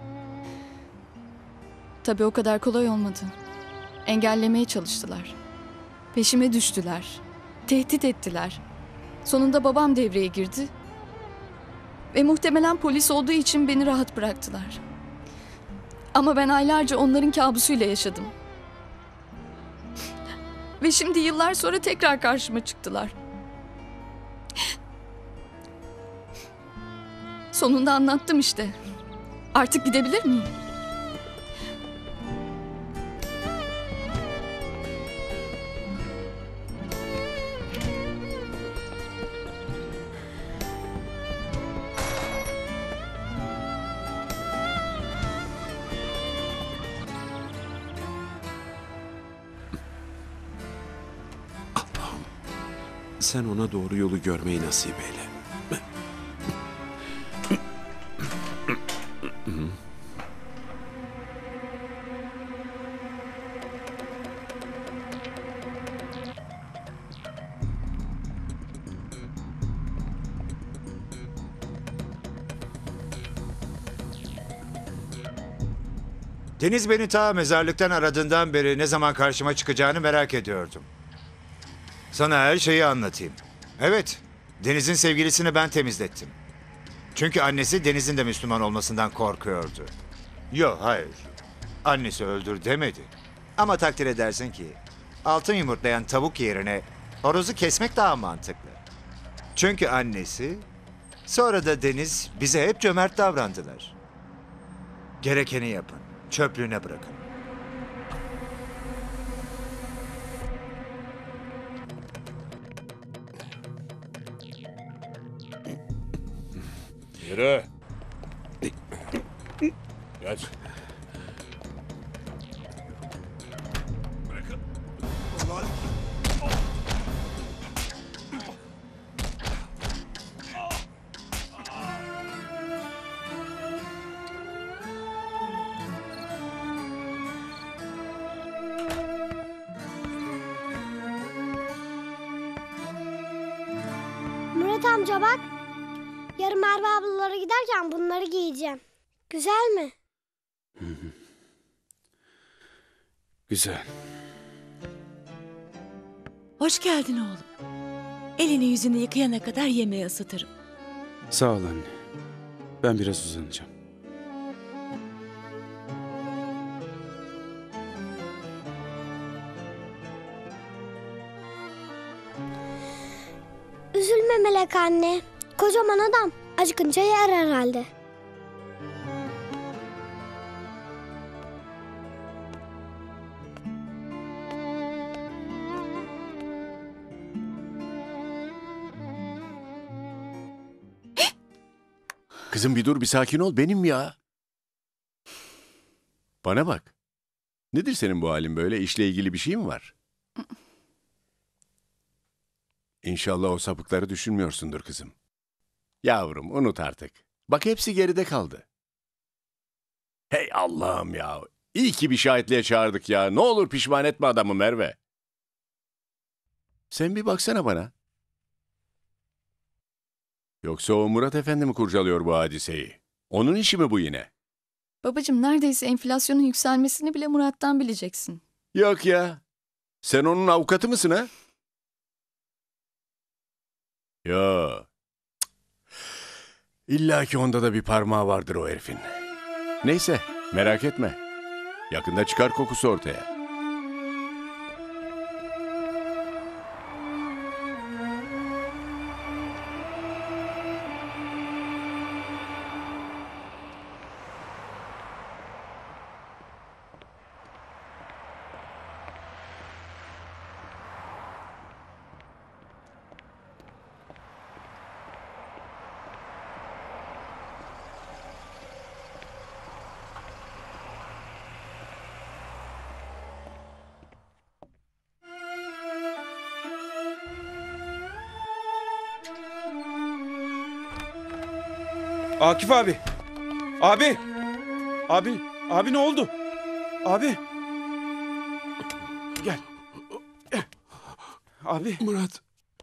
Tabii o kadar kolay olmadı. Engellemeye çalıştılar. Peşime düştüler. Tehdit ettiler. Sonunda babam devreye girdi. Ve muhtemelen polis olduğu için beni rahat bıraktılar. Ama ben aylarca onların kabusuyla yaşadım. Ve şimdi yıllar sonra tekrar karşıma çıktılar. Sonunda anlattım işte. Artık gidebilir miyim? Sen ona doğru yolu görmeyi nasip eyle. Deniz beni ta mezarlıktan aradığından beri ne zaman karşıma çıkacağını merak ediyordum. Sana her şeyi anlatayım. Evet, Deniz'in sevgilisini ben temizlettim. Çünkü annesi Deniz'in de Müslüman olmasından korkuyordu. Yok, hayır. Annesi öldür demedi. Ama takdir edersin ki altın yumurtlayan tavuk yerine horozu kesmek daha mantıklı. Çünkü annesi, sonra da Deniz bize hep cömert davrandılar. Gerekeni yapın, çöplüğüne bırakın. Yürü. Geç. Bırakın. amca bak. Yarın Merve ablalara giderken bunları giyeceğim. Güzel mi? Güzel. Hoş geldin oğlum. Elini yüzünü yıkayana kadar yemeği ısıtırım. Sağ ol anne. Ben biraz uzanacağım. Üzülme Melek anne. Kocaman adam. Acıkınca yer herhalde. Kızım bir dur, bir sakin ol, benim ya. Bana bak. Nedir senin bu halin böyle? İşle ilgili bir şey mi var? İnşallah o sapıkları düşünmüyorsundur kızım. Yavrum unut artık. Bak hepsi geride kaldı. Hey Allah'ım ya. İyi ki bir şahitliğe çağırdık ya. Ne olur pişman etme adamı Merve. Sen bir baksana bana. Yoksa o Murat Efendi mi kurcalıyor bu hadiseyi? Onun işi mi bu yine? Babacığım neredeyse enflasyonun yükselmesini bile Murat'tan bileceksin. Yok ya. Sen onun avukatı mısın ha? Yo. İlla ki onda da bir parmağı vardır o herifin. Neyse, merak etme. Yakında çıkar kokusu ortaya. Akif abi. Abi. Abi ne oldu? Abi. Gel. Abi. Murat.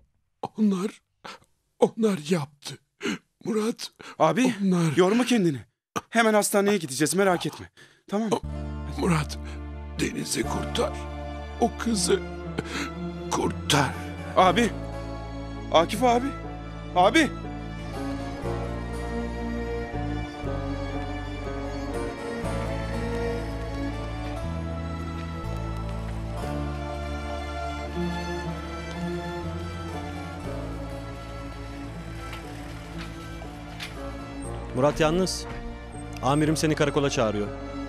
Onlar yaptı. Murat. Abi. Onlar. Yorma kendini. Hemen hastaneye gideceğiz, merak etme. Tamam mı? Murat. Deniz'i kurtar. O kızı kurtar. Abi. Akif abi. Abi. Murat yalnız. Amirim seni karakola çağırıyor.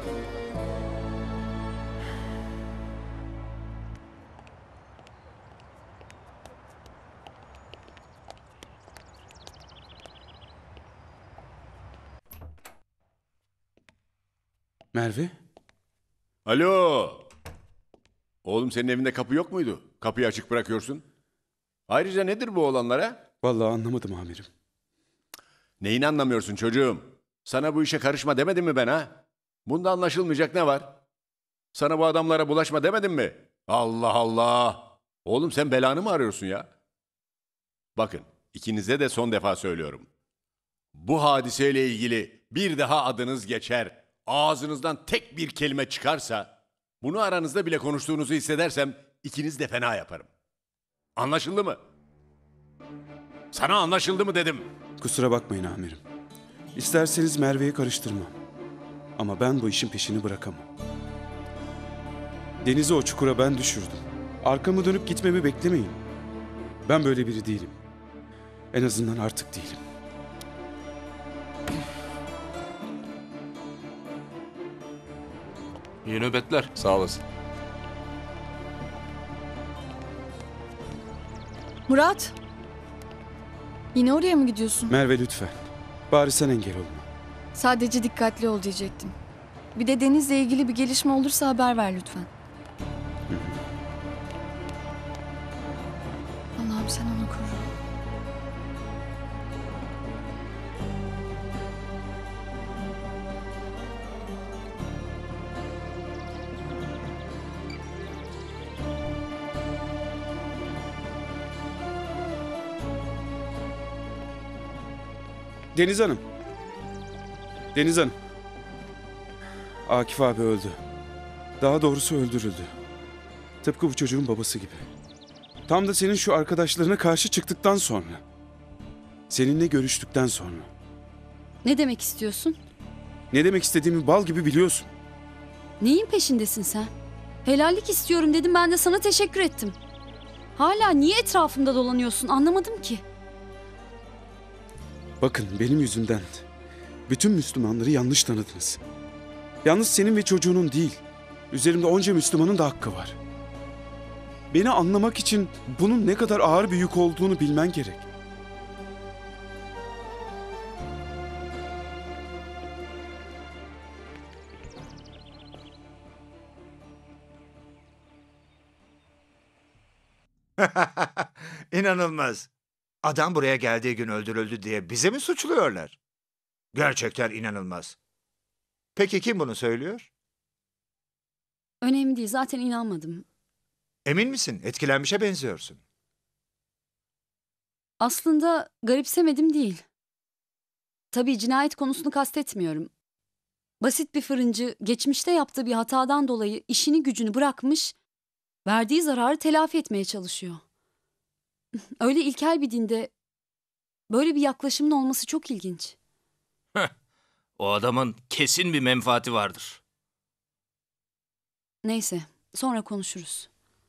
Merve? Alo. Oğlum senin evinde kapı yok muydu? Kapıyı açık bırakıyorsun. Ayrıca nedir bu olanlara? Vallahi anlamadım amirim. Neyini anlamıyorsun çocuğum? Sana bu işe karışma demedim mi ben ha? Bunda anlaşılmayacak ne var? Sana bu adamlara bulaşma demedim mi? Allah Allah! Oğlum sen belanı mı arıyorsun ya? Bakın, ikinize de son defa söylüyorum. Bu hadiseyle ilgili bir daha adınız geçer, ağzınızdan tek bir kelime çıkarsa, bunu aranızda bile konuştuğunuzu hissedersem ikiniz de fena yaparım. Anlaşıldı mı? Sana anlaşıldı mı dedim. Kusura bakmayın amirim. İsterseniz Merve'yi karıştırmam. Ama ben bu işin peşini bırakamam. Deniz'i o çukura ben düşürdüm. Arkamı dönüp gitmemi beklemeyin. Ben böyle biri değilim. En azından artık değilim. İyi nöbetler. Sağ olasın. Murat! Yine oraya mı gidiyorsun? Merve lütfen. Bari sen engel olma. Sadece dikkatli ol diyecektim. Bir de Deniz'le ilgili bir gelişme olursa haber ver lütfen. Allah'ım sen onu koru. Deniz Hanım. Deniz Hanım. Akif abi öldü. Daha doğrusu öldürüldü. Tıpkı bu çocuğun babası gibi. Tam da senin şu arkadaşlarına karşı çıktıktan sonra. Seninle görüştükten sonra. Ne demek istiyorsun? Ne demek istediğimi bal gibi biliyorsun. Neyin peşindesin sen? Helallik istiyorum dedim, ben de sana teşekkür ettim. Hala niye etrafımda dolanıyorsun anlamadım ki. Bakın benim yüzümden bütün Müslümanları yanlış tanıdınız. Yalnız senin ve çocuğunun değil, üzerimde onca Müslümanın da hakkı var. Beni anlamak için bunun ne kadar ağır bir yük olduğunu bilmen gerek. İnanılmaz. Adam buraya geldiği gün öldürüldü diye bizi mi suçluyorlar? Gerçekten inanılmaz. Peki kim bunu söylüyor? Önemli değil, zaten inanmadım. Emin misin? Etkilenmişe benziyorsun. Aslında garipsemedim değil. Tabii cinayet konusunu kastetmiyorum. Basit bir fırıncı geçmişte yaptığı bir hatadan dolayı işini gücünü bırakmış, verdiği zararı telafi etmeye çalışıyor. Öyle ilkel bir dinde böyle bir yaklaşımın olması çok ilginç. O adamın kesin bir menfaati vardır. Neyse, sonra konuşuruz.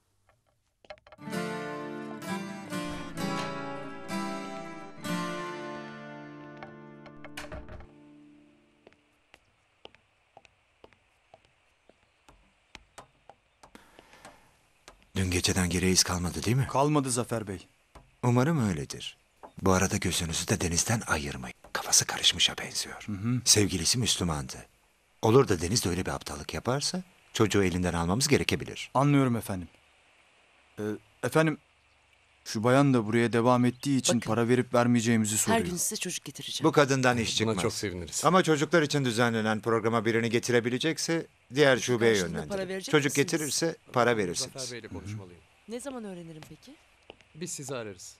Dün geceden geriye iz kalmadı değil mi? Kalmadı Zafer Bey. Umarım öyledir. Bu arada gözünüzü de Deniz'den ayırmayın. Kafası karışmışa benziyor. Sevgilisi Müslümandı. Olur da Deniz de öyle bir aptallık yaparsa çocuğu elinden almamız gerekebilir. Anlıyorum efendim. Efendim, şu bayan da buraya devam ettiği için para verip vermeyeceğimizi soruyor. Her gün size çocuk getireceğim. Bu kadından iş çıkmaz. Buna çok seviniriz. Ama çocuklar için düzenlenen programa birini getirebilecekse diğer şubeye karşılığında para yönlendirin. verecek Çocuk misiniz? getirirse para verirsiniz. Zafer Bey'le konuşmalıyım. Ne zaman öğrenirim peki? Biz sizi ararız.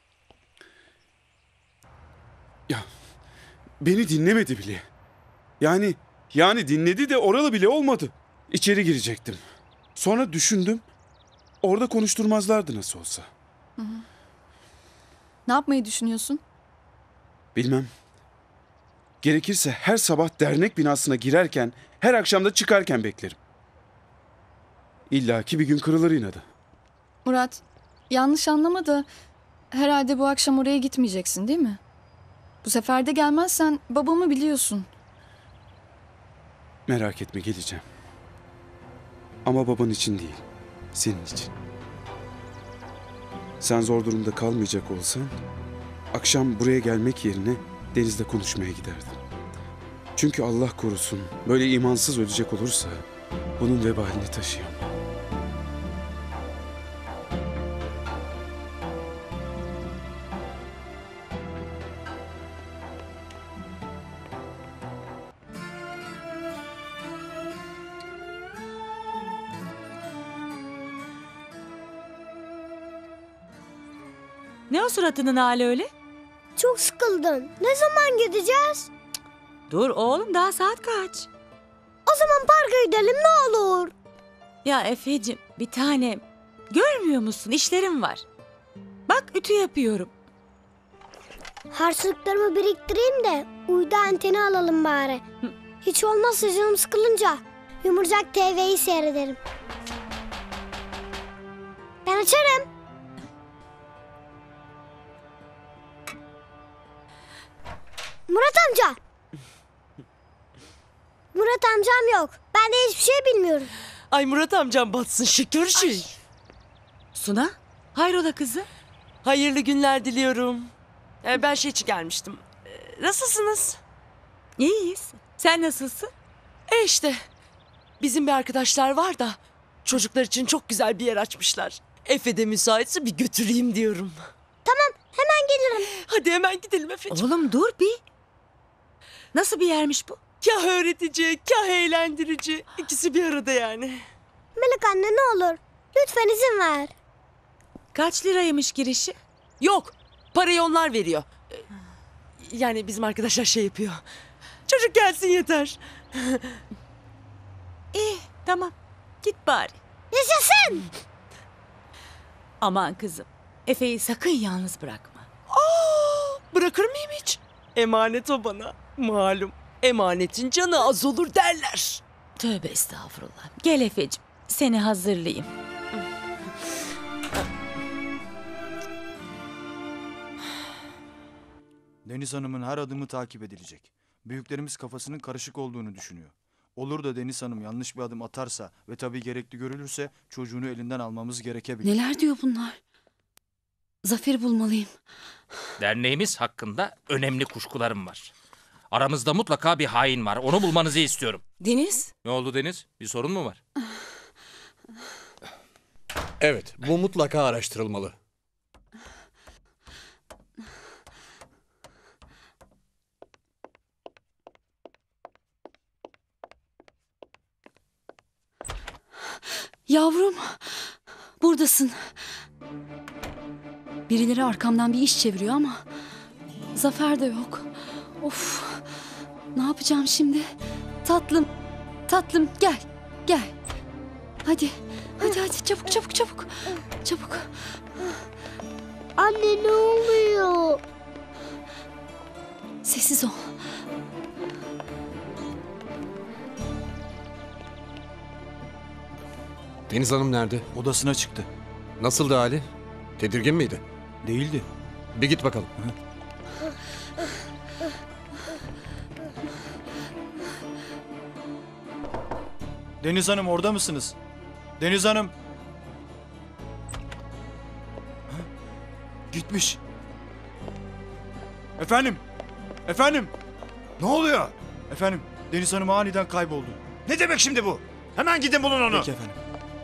Ya beni dinlemedi bile. Yani dinledi de oralı bile olmadı. İçeri girecektim. Sonra düşündüm. Orada konuşturmazlardı nasıl olsa. Ne yapmayı düşünüyorsun? Bilmem. Gerekirse her sabah dernek binasına girerken, her akşam da çıkarken beklerim. İlla ki bir gün kırılır inadı. Murat, yanlış anlama da herhalde bu akşam oraya gitmeyeceksin değil mi? Bu sefer de gelmezsen babamı biliyorsun. Merak etme, geleceğim. Ama baban için değil, senin için. Sen zor durumda kalmayacak olsan, akşam buraya gelmek yerine Deniz'le konuşmaya giderdin. Çünkü Allah korusun, böyle imansız ölecek olursa bunun vebalini taşıyamam. Ne o suratının hali öyle? Çok sıkıldım. Ne zaman gideceğiz? Dur oğlum, daha saat kaç? O zaman parka gidelim ne olur. Ya Efe'cim bir tanem, görmüyor musun işlerim var. Bak ütü yapıyorum. Harçlıklarımı biriktireyim de uydu anteni alalım bari. Hiç olmazsa canım sıkılınca Yumurcak TV'yi seyrederim. Ben açarım. Murat amca. Murat amcam yok. Ben de hiçbir şey bilmiyorum. Ay Murat amcam batsın şükür şey. Suna, hayrola kızı? Hayırlı günler diliyorum. Ben şey için gelmiştim. Nasılsınız? İyiyiz. Sen nasılsın? İşte bizim bir arkadaşlar var da çocuklar için çok güzel bir yer açmışlar. Efe de müsaitse bir götüreyim diyorum. Tamam, hemen gelirim. Hadi hemen gidelim Efe'ciğim. Oğlum dur bir. Nasıl bir yermiş bu? Kah öğretici, kah eğlendirici. İkisi bir arada yani. Melek anne ne olur. Lütfen izin ver. Kaç liraymış girişi? Yok, parayı onlar veriyor. Yani bizim arkadaşlar şey yapıyor. Çocuk gelsin yeter. İyi tamam git bari. Yaşasın! Aman kızım Efe'yi sakın yalnız bırakma. Bırakır mıyım hiç? Emanet o bana. Malum emanetin canı az olur derler. Tövbe estağfurullah. Gel Efe'cim seni hazırlayayım. Deniz Hanım'ın her adımı takip edilecek. Büyüklerimiz kafasının karışık olduğunu düşünüyor. Olur da Deniz Hanım yanlış bir adım atarsa ve tabii gerekli görülürse çocuğunu elinden almamız gerekebilir. Neler diyor bunlar? Zafer'i bulmalıyım. Derneğimiz hakkında önemli kuşkularım var. Aramızda mutlaka bir hain var. Onu bulmanızı istiyorum. Deniz? Ne oldu Deniz? Bir sorun mu var? Evet, bu mutlaka araştırılmalı. Yavrum, buradasın. Birileri arkamdan bir iş çeviriyor ama Zafer de yok. Of, ne yapacağım şimdi? Tatlım, tatlım gel, gel. Hadi, hadi çabuk çabuk çabuk. Çabuk. Anne ne oluyor? Sessiz ol. Deniz Hanım nerede? Odasına çıktı. Nasıldı hali? Tedirgin miydi? Değildi. Bir git bakalım. Deniz Hanım orada mısınız? Deniz Hanım. Ha? Gitmiş. Efendim? Efendim? Ne oluyor? Efendim, Deniz Hanım aniden kayboldu. Ne demek şimdi bu? Hemen gidin bulun onu. Peki efendim.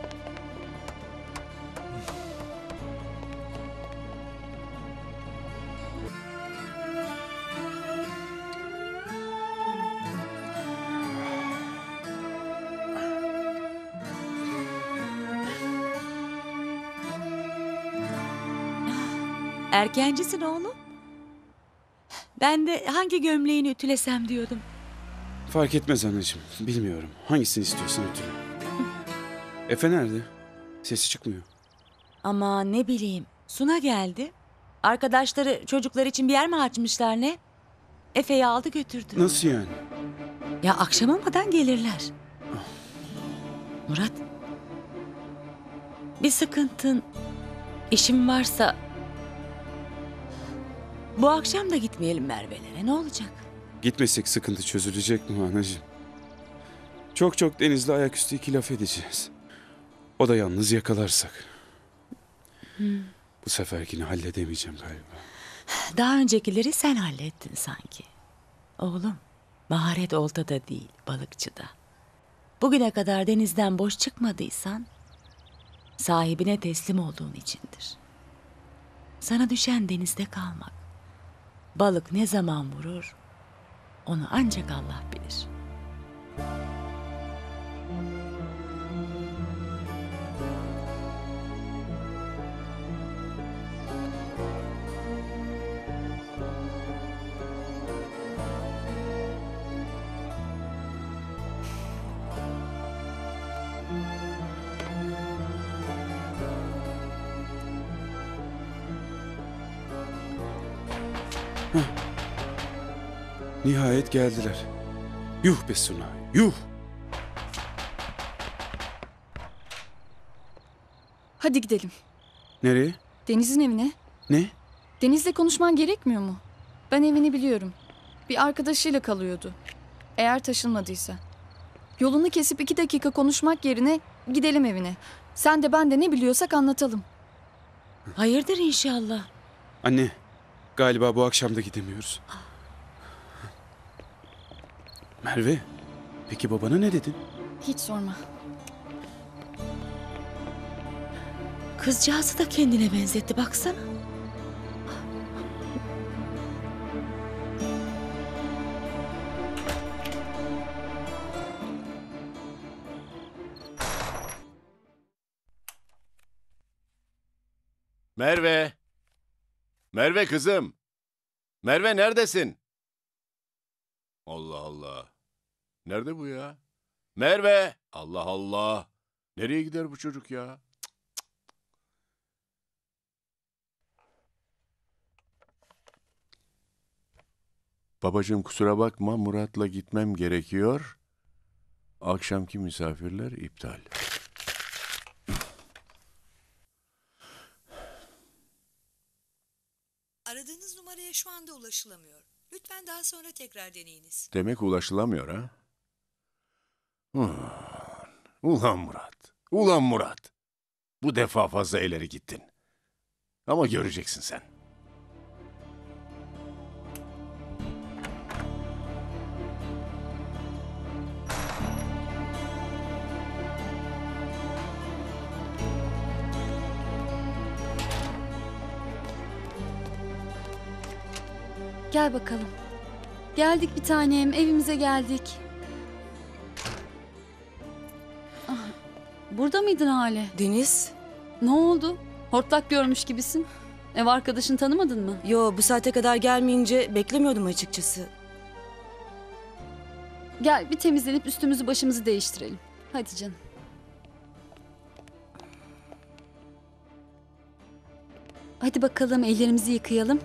Erkencisin oğlum. Ben de hangi gömleğini ütülesem diyordum. Fark etmez anacığım. Bilmiyorum. Hangisini istiyorsan ötürü. Efe nerede? Sesi çıkmıyor. Ama ne bileyim. Suna geldi. Arkadaşları çocuklar için bir yer mi açmışlar ne? Efe'yi aldı götürdü. Nasıl yani? Ya akşam olmadan gelirler. Murat. Bir sıkıntın, işin varsa bu akşam da gitmeyelim Merve'lere. Ne olacak? Gitmesek sıkıntı çözülecek mi anacığım? Çok çok Deniz'le ayaküstü iki laf edeceğiz. O da yalnız yakalarsak. Bu seferkini halledemeyeceğim galiba. Daha öncekileri sen hallettin sanki. Oğlum, maharet oltada değil, balıkçıda. Bugüne kadar denizden boş çıkmadıysan, sahibine teslim olduğun içindir. Sana düşen denizde kalmak. Balık ne zaman vurur, onu ancak Allah bilir. Nihayet geldiler. Yuh be Suna, yuh! Hadi gidelim. Nereye? Deniz'in evine. Ne? Deniz'le konuşman gerekmiyor mu? Ben evini biliyorum. Bir arkadaşıyla kalıyordu. Eğer taşınmadıysa. Yolunu kesip 2 dakika konuşmak yerine gidelim evine. Sen de ben de ne biliyorsak anlatalım. Hayırdır inşallah. Anne, galiba bu akşam da gidemiyoruz. Merve, peki babana ne dedin? Hiç sorma. Kızcağızı da kendine benzetti baksana. Merve. Merve kızım. Merve neredesin? Allah Allah. Nerede bu ya? Merve! Allah Allah. Nereye gider bu çocuk ya? Babacığım kusura bakma, Murat'la gitmem gerekiyor. Akşamki misafirler iptal. Aradığınız numaraya şu anda ulaşılamıyor. Lütfen daha sonra tekrar deneyiniz. Demek ulaşılamıyor ha? Ulan Murat, ulan Murat. Bu defa fazla ileri gittin. Ama göreceksin sen. Gel bakalım. Geldik bir tanem, evimize geldik. Ah, burada mıydın Hale? Deniz. Ne oldu? Hortlak görmüş gibisin. Ev arkadaşını tanımadın mı? Yo, bu saate kadar gelmeyince beklemiyordum açıkçası. Gel bir temizlenip üstümüzü başımızı değiştirelim. Hadi canım. Hadi bakalım ellerimizi yıkayalım.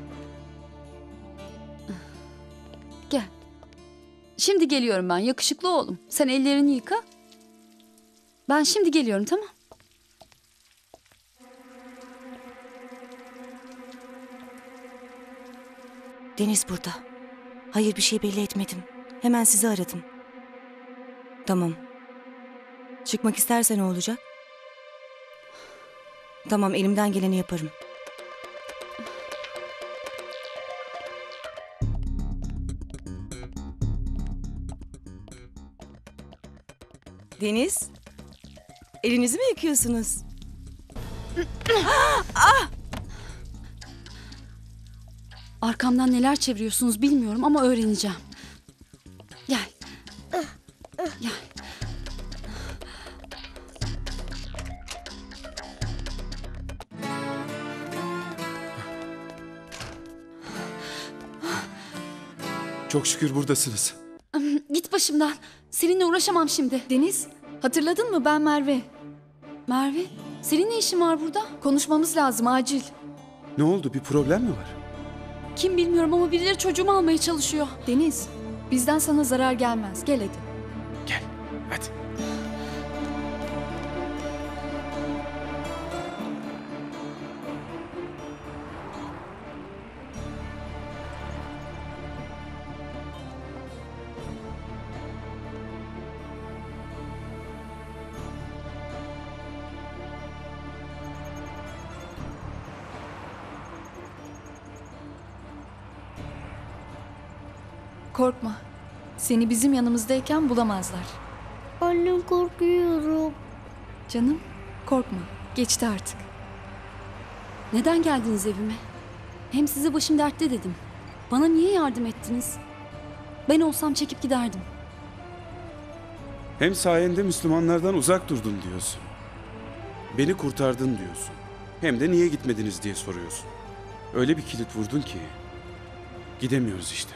Gel. Şimdi geliyorum ben yakışıklı oğlum. Sen ellerini yıka. Ben şimdi geliyorum, tamam? Deniz burada. Hayır, bir şey belli etmedim. Hemen sizi aradım. Tamam. Çıkmak istersen ne olacak? Tamam, elimden geleni yaparım. Deniz, elinizi mi yıkıyorsunuz? Arkamdan neler çeviriyorsunuz bilmiyorum ama öğreneceğim. Gel. Gel. Çok şükür buradasınız. Git başımdan. Seninle uğraşamam şimdi. Deniz, hatırladın mı ben Merve? Merve, senin ne işin var burada? Konuşmamız lazım acil. Ne oldu, bir problem mi var? Kim bilmiyorum ama birileri çocuğumu almaya çalışıyor. Deniz, bizden sana zarar gelmez. Gel hadi. Gel, hadi. Korkma. Seni bizim yanımızdayken bulamazlar. Annem, korkuyorum. Canım, korkma. Geçti artık. Neden geldiniz evime? Hem size başım dertte dedim. Bana niye yardım ettiniz? Ben olsam çekip giderdim. Hem sayende Müslümanlardan uzak durdun diyorsun. Beni kurtardın diyorsun. Hem de niye gitmediniz diye soruyorsun. Öyle bir kilit vurdun ki gidemiyoruz işte.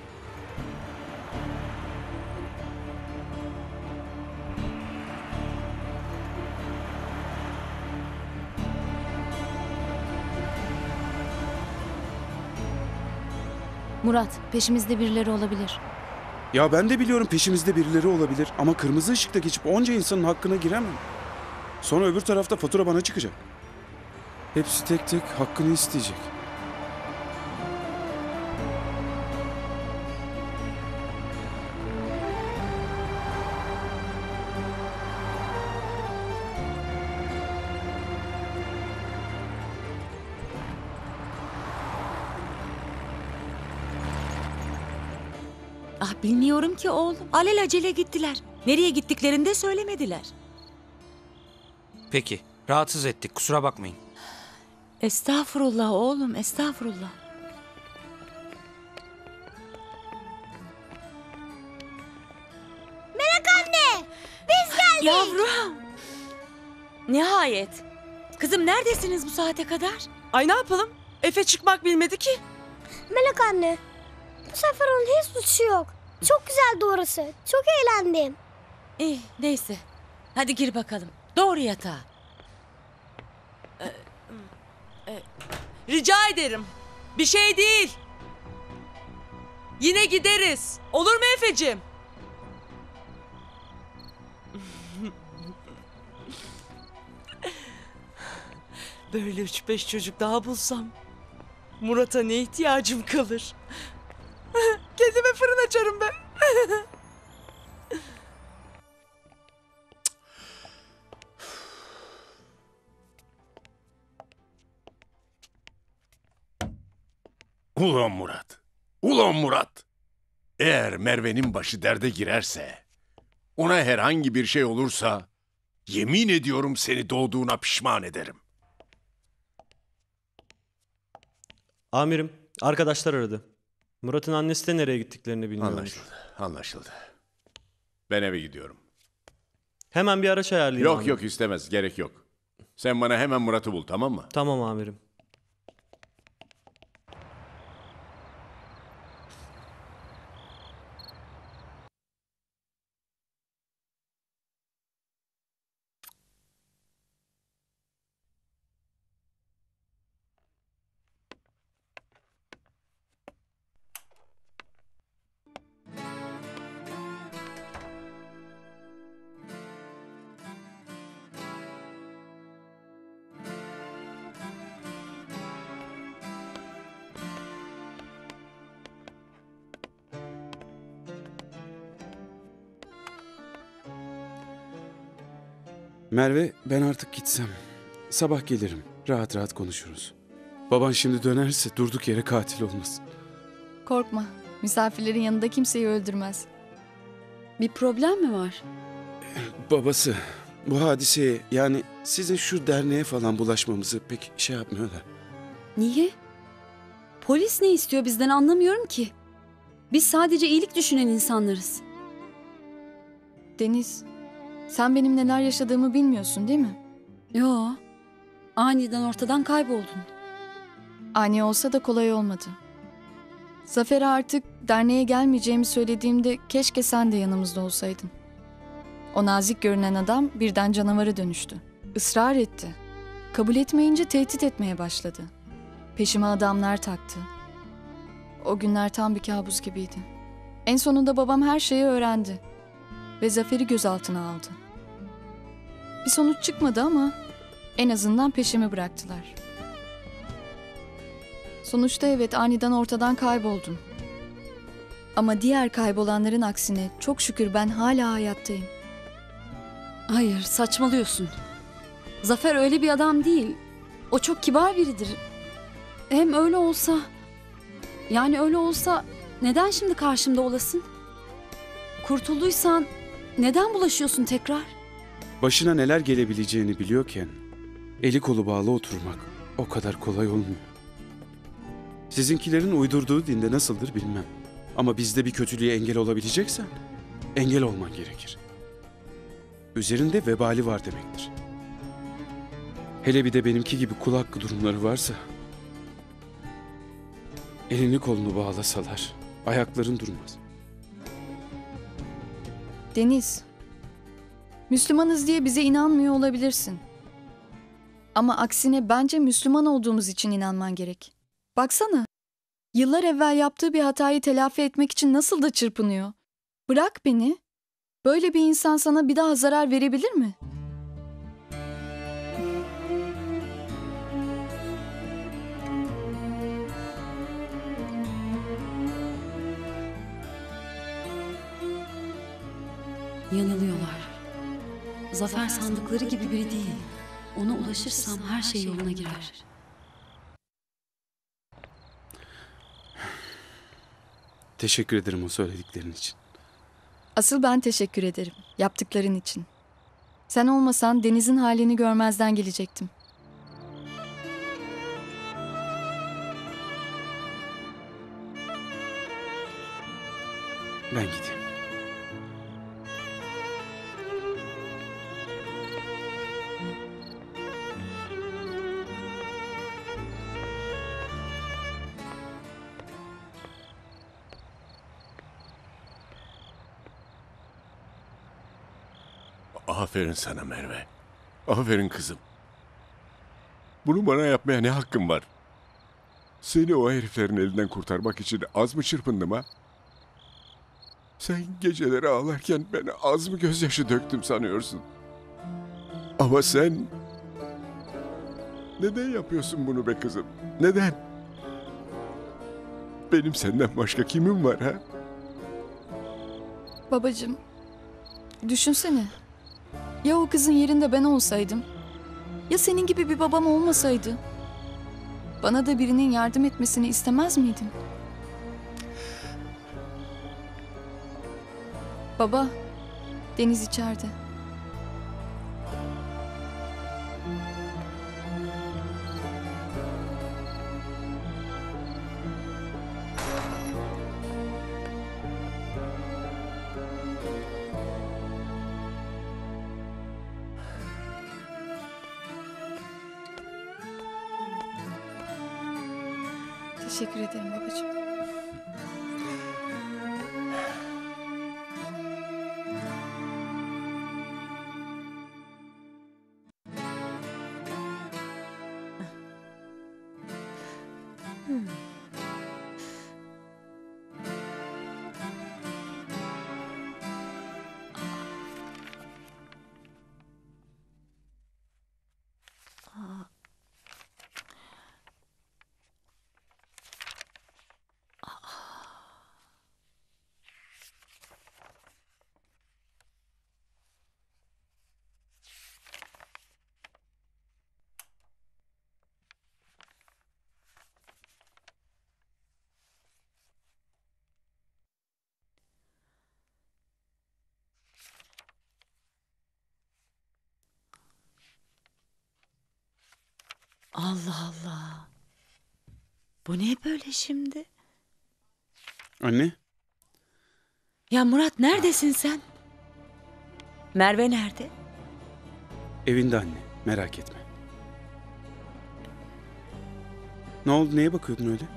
Murat, peşimizde birileri olabilir. Ya ben de biliyorum peşimizde birileri olabilir ama kırmızı ışıkta geçip onca insanın hakkına giremem. Sonra öbür tarafta fatura bana çıkacak. Hepsi tek tek hakkını isteyecek. Ah, bilmiyorum ki oğlum. Alelacele gittiler. Nereye gittiklerini de söylemediler. Peki, rahatsız ettik. Kusura bakmayın. Estağfurullah oğlum, estağfurullah. Melek anne, biz geldik. Yavrum. Nihayet. Kızım neredesiniz bu saate kadar? Ay ne yapalım? Efe çıkmak bilmedi ki. Melek anne, bu sefer onun hiç suçu yok. Çok güzeldi orası. Çok eğlendim. İyi, neyse. Hadi gir bakalım. Doğru yatağa. Rica ederim. Bir şey değil. Yine gideriz. Olur mu Efe'cim? Böyle 3-5 çocuk daha bulsam Murat'a ne ihtiyacım kalır? Kendime fırın açarım ben. Ulan Murat. Ulan Murat. Eğer Merve'nin başı derde girerse, ona herhangi bir şey olursa, yemin ediyorum seni doğduğuna pişman ederim. Amirim, arkadaşlar aradı. Murat'ın annesi de nereye gittiklerini bilmiyormuş. Anlaşıldı, anlaşıldı. Ben eve gidiyorum. Hemen bir araç ayarlayayım Yok amirim. yok istemez, gerek yok. Sen bana hemen Murat'ı bul, tamam mı? Tamam amirim. Merve, ben artık gitsem. Sabah gelirim. Rahat rahat konuşuruz. Baban şimdi dönerse durduk yere katil olmasın. Korkma. Misafirlerin yanında kimseyi öldürmez. Bir problem mi var? Babası bu hadiseye, yani sizin şu derneğe falan bulaşmamızı pek şey yapmıyorlar. Niye? Polis ne istiyor bizden anlamıyorum ki. Biz sadece iyilik düşünen insanlarız. Deniz, sen benim neler yaşadığımı bilmiyorsun değil mi? Yo. Aniden ortadan kayboldun. Ani olsa da kolay olmadı. Zafer'e artık derneğe gelmeyeceğimi söylediğimde keşke sen de yanımızda olsaydın. O nazik görünen adam birden canavara dönüştü. Israr etti. Kabul etmeyince tehdit etmeye başladı. Peşime adamlar taktı. O günler tam bir kabus gibiydi. En sonunda babam her şeyi öğrendi. Ve Zafer'i gözaltına aldı. Bir sonuç çıkmadı ama en azından peşimi bıraktılar. Sonuçta evet aniden ortadan kayboldum. Ama diğer kaybolanların aksine çok şükür ben hala hayattayım. Hayır, saçmalıyorsun. Zafer öyle bir adam değil. O çok kibar biridir. Hem öyle olsa... Yani öyle olsa neden şimdi karşımda olasın? Kurtulduysan neden bulaşıyorsun tekrar? Başına neler gelebileceğini biliyorken eli kolu bağlı oturmak o kadar kolay olmuyor. Sizinkilerin uydurduğu dinde nasıldır bilmem. Ama bizde bir kötülüğe engel olabileceksen engel olman gerekir. Üzerinde vebali var demektir. Hele bir de benimki gibi kul hakkı durumları varsa, elini kolunu bağlasalar ayakların durmaz. Deniz, Müslümanız diye bize inanmıyor olabilirsin. Ama aksine bence Müslüman olduğumuz için inanman gerek. Baksana, yıllar evvel yaptığı bir hatayı telafi etmek için nasıl da çırpınıyor. Bırak beni. Böyle bir insan sana bir daha zarar verebilir mi? Yanılıyorlar. Zafer sandıkları gibi biri değil. Ona ulaşırsam her şey yoluna girer. Teşekkür ederim o söylediklerin için. Asıl ben teşekkür ederim yaptıkların için. Sen olmasan Deniz'in halini görmezden gelecektim. Ben gideyim. Aferin sana Merve. Aferin kızım. Bunu bana yapmaya ne hakkın var? Seni o heriflerin elinden kurtarmak için az mı çırpındım ha? Sen geceleri ağlarken ben az mı gözyaşı döktüm sanıyorsun? Ama sen... Neden yapıyorsun bunu be kızım? Neden? Benim senden başka kimim var ha? Babacığım, düşünsene. Ya o kızın yerinde ben olsaydım? Ya senin gibi bir babam olmasaydı? Bana da birinin yardım etmesini istemez miydin? Baba, Deniz içeride. Teşekkür ederim babacığım. Allah Allah. Bu ne böyle şimdi? Anne. Ya Murat neredesin sen? Merve nerede? Evinde anne. Merak etme. Ne oldu? Neye bakıyordun öyle?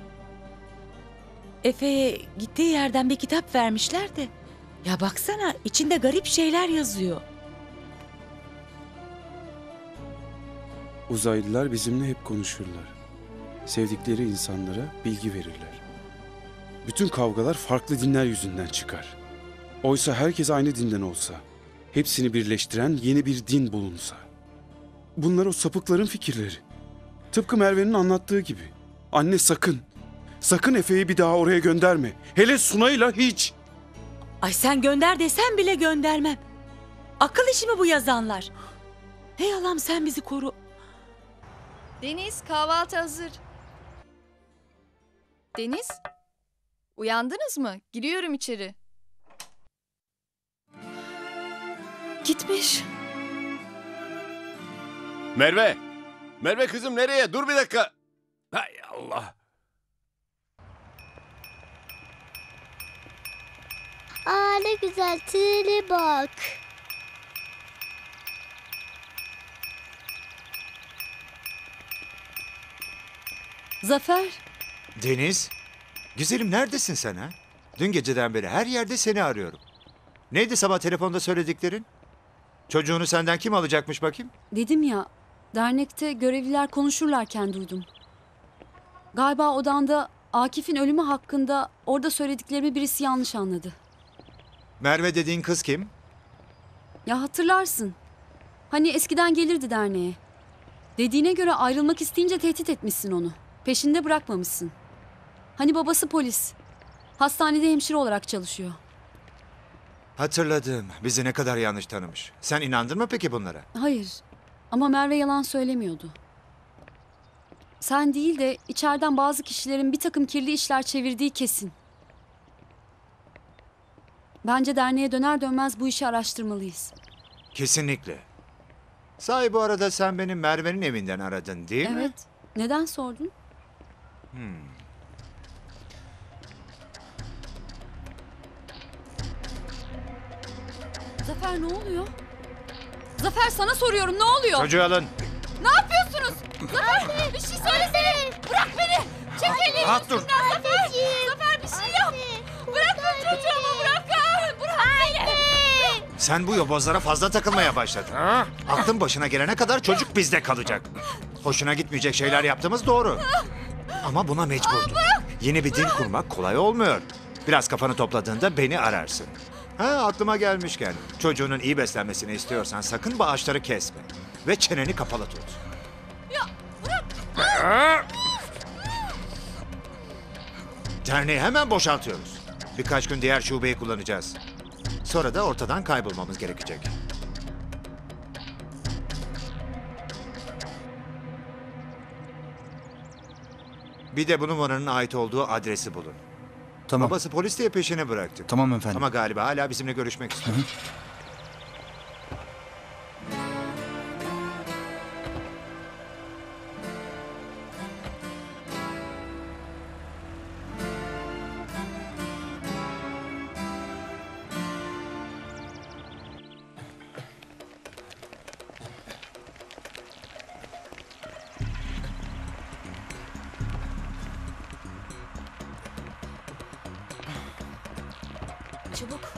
Efe'ye gittiği yerden bir kitap vermişler de. Ya baksana içinde garip şeyler yazıyor. Uzaylılar bizimle hep konuşurlar. Sevdikleri insanlara bilgi verirler. Bütün kavgalar farklı dinler yüzünden çıkar. Oysa herkes aynı dinden olsa, hepsini birleştiren yeni bir din bulunsa. Bunlar o sapıkların fikirleri. Tıpkı Merve'nin anlattığı gibi. Anne sakın, sakın Efe'yi bir daha oraya gönderme. Hele Sunay'la hiç. Ay sen gönder desen bile göndermem. Akıl işi mi bu yazanlar? Hey Allah'ım sen bizi koru. Deniz, kahvaltı hazır. Deniz, uyandınız mı? Giriyorum içeri. Gitmiş. Merve! Merve kızım nereye? Dur bir dakika. Hay Allah! Aa ne güzel trene bak. Zafer, Deniz, güzelim neredesin sen ha? Dün geceden beri her yerde seni arıyorum. Neydi sabah telefonda söylediklerin? Çocuğunu senden kim alacakmış bakayım? dedim ya, dernekte görevliler konuşurlarken duydum. Galiba odanda Akif'in ölümü hakkında orada söylediklerimi birisi yanlış anladı. Merve dediğin kız kim? Ya hatırlarsın. Hani eskiden gelirdi derneğe. Dediğine göre ayrılmak isteyince tehdit etmişsin onu. Peşinde bırakmamışsın. Hani babası polis. Hastanede hemşire olarak çalışıyor. Hatırladım. Bizi ne kadar yanlış tanımış. Sen inandın mı peki bunlara? Hayır. Ama Merve yalan söylemiyordu. Sen değil de içeriden bazı kişilerin bir takım kirli işler çevirdiği kesin. Bence derneğe döner dönmez bu işi araştırmalıyız. Kesinlikle. Sahi bu arada sen benim Merve'nin evinden aradın değil mi? Evet. Neden sordun? Zafer ne oluyor? Zafer sana soruyorum ne oluyor? Çocuğu alın. Ne yapıyorsunuz? Zafer bir şey söylesene. Bırak beni. Çek elini Rahat dur. üstümden Zafer. Zafer bir şey yap. Bırakın çocuğumu bırakın. Bırak beni. Sen bu yobozlara fazla takılmaya başladın. Aklın başına gelene kadar çocuk bizde kalacak. Hoşuna gitmeyecek şeyler yaptığımız doğru. Ama buna mecburdun. Yeni bir din kurmak kolay olmuyor. Biraz kafanı topladığında beni ararsın. Ha, aklıma gelmişken çocuğunun iyi beslenmesini istiyorsan sakın bu ağaçları kesme. Ve çeneni kapalı tut. Derneği hemen boşaltıyoruz. Birkaç gün diğer şubeyi kullanacağız. Sonra da ortadan kaybolmamız gerekecek. Bir de bu numaranın ait olduğu adresi bulun. Tamam. Babası polis diye peşini bıraktık. Tamam efendim. Ama galiba hala bizimle görüşmek istiyor. Çabuk.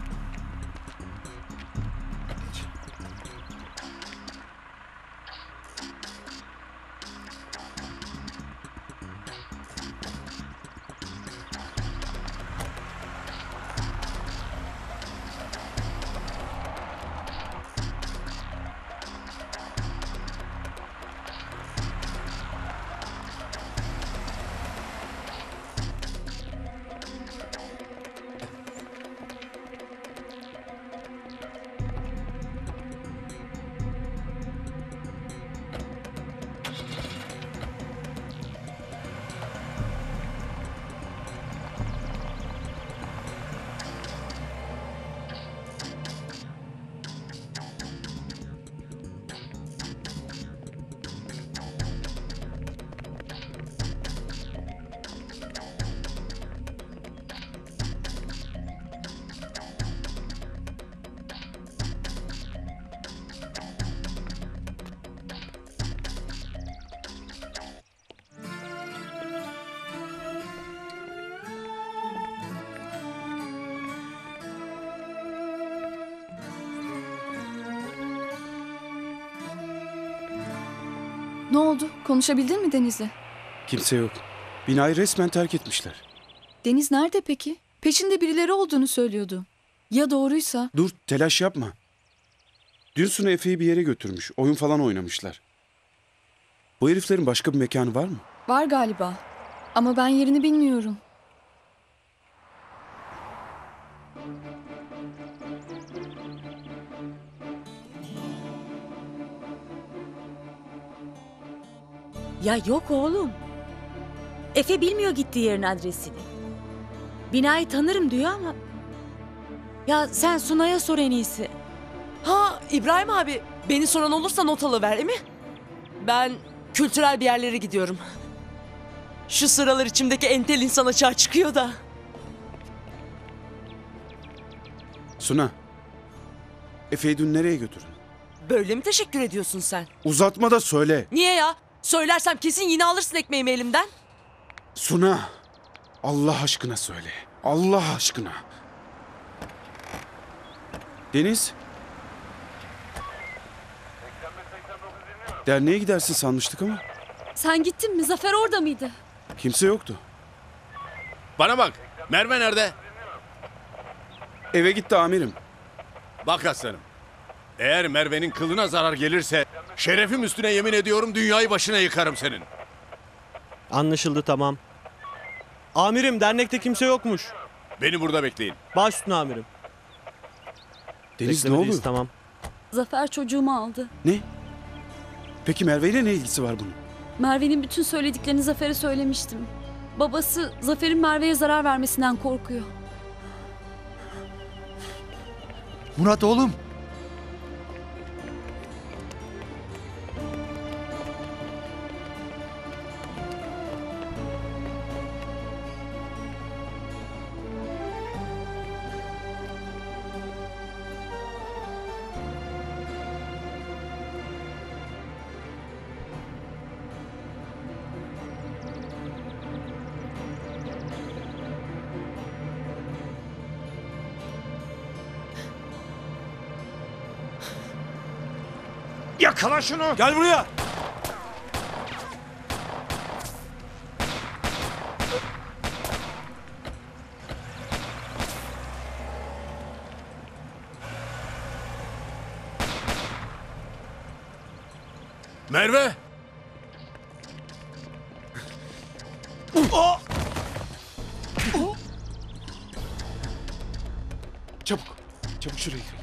Ne oldu? Konuşabildin mi Deniz'le? Kimse yok. Binayı resmen terk etmişler. Deniz nerede peki? Peşinde birileri olduğunu söylüyordu. Ya doğruysa? Dur, telaş yapma. Dün Suna Efe'yi bir yere götürmüş. Oyun falan oynamışlar. Bu heriflerin başka bir mekanı var mı? Var galiba. Ama ben yerini bilmiyorum. Ya yok oğlum. Efe bilmiyor gittiği yerin adresini. Binayı tanırım diyor ama... Ya sen Sunay'a sor en iyisi. Ha İbrahim abi, beni soran olursa not alıver, değil mi? Ben kültürel bir yerlere gidiyorum. Şu sıralar içimdeki entel insan açığa çıkıyor da. Suna, Efe'yi dün nereye götürdün? Böyle mi teşekkür ediyorsun sen? Uzatma da söyle. Niye ya? Söylersem kesin yine alırsın ekmeğimi elimden. Suna, Allah aşkına söyle. Allah aşkına. Deniz. Derneğe gidersin sanmıştık ama Sen gittin mi? Zafer orada mıydı? kimse yoktu. Bana bak, Merve nerede? Eve gitti amirim. Bak aslanım. Eğer Merve'nin kılına zarar gelirse şerefim üstüne yemin ediyorum dünyayı başına yıkarım senin. Anlaşıldı, tamam. Amirim, dernekte kimse yokmuş. Beni burada bekleyin. Baş üstüne amirim. Deniz, ne Beklemedeyiz, oluyor? tamam. Zafer çocuğumu aldı. Ne? Peki Merve ile ne ilgisi var bunun? Merve'nin bütün söylediklerini Zafer'e söylemiştim. Babası Zafer'in Merve'ye zarar vermesinden korkuyor. Murat oğlum. Yakala şunu. Gel buraya. Merve! Çabuk. Çabuk şuraya girelim.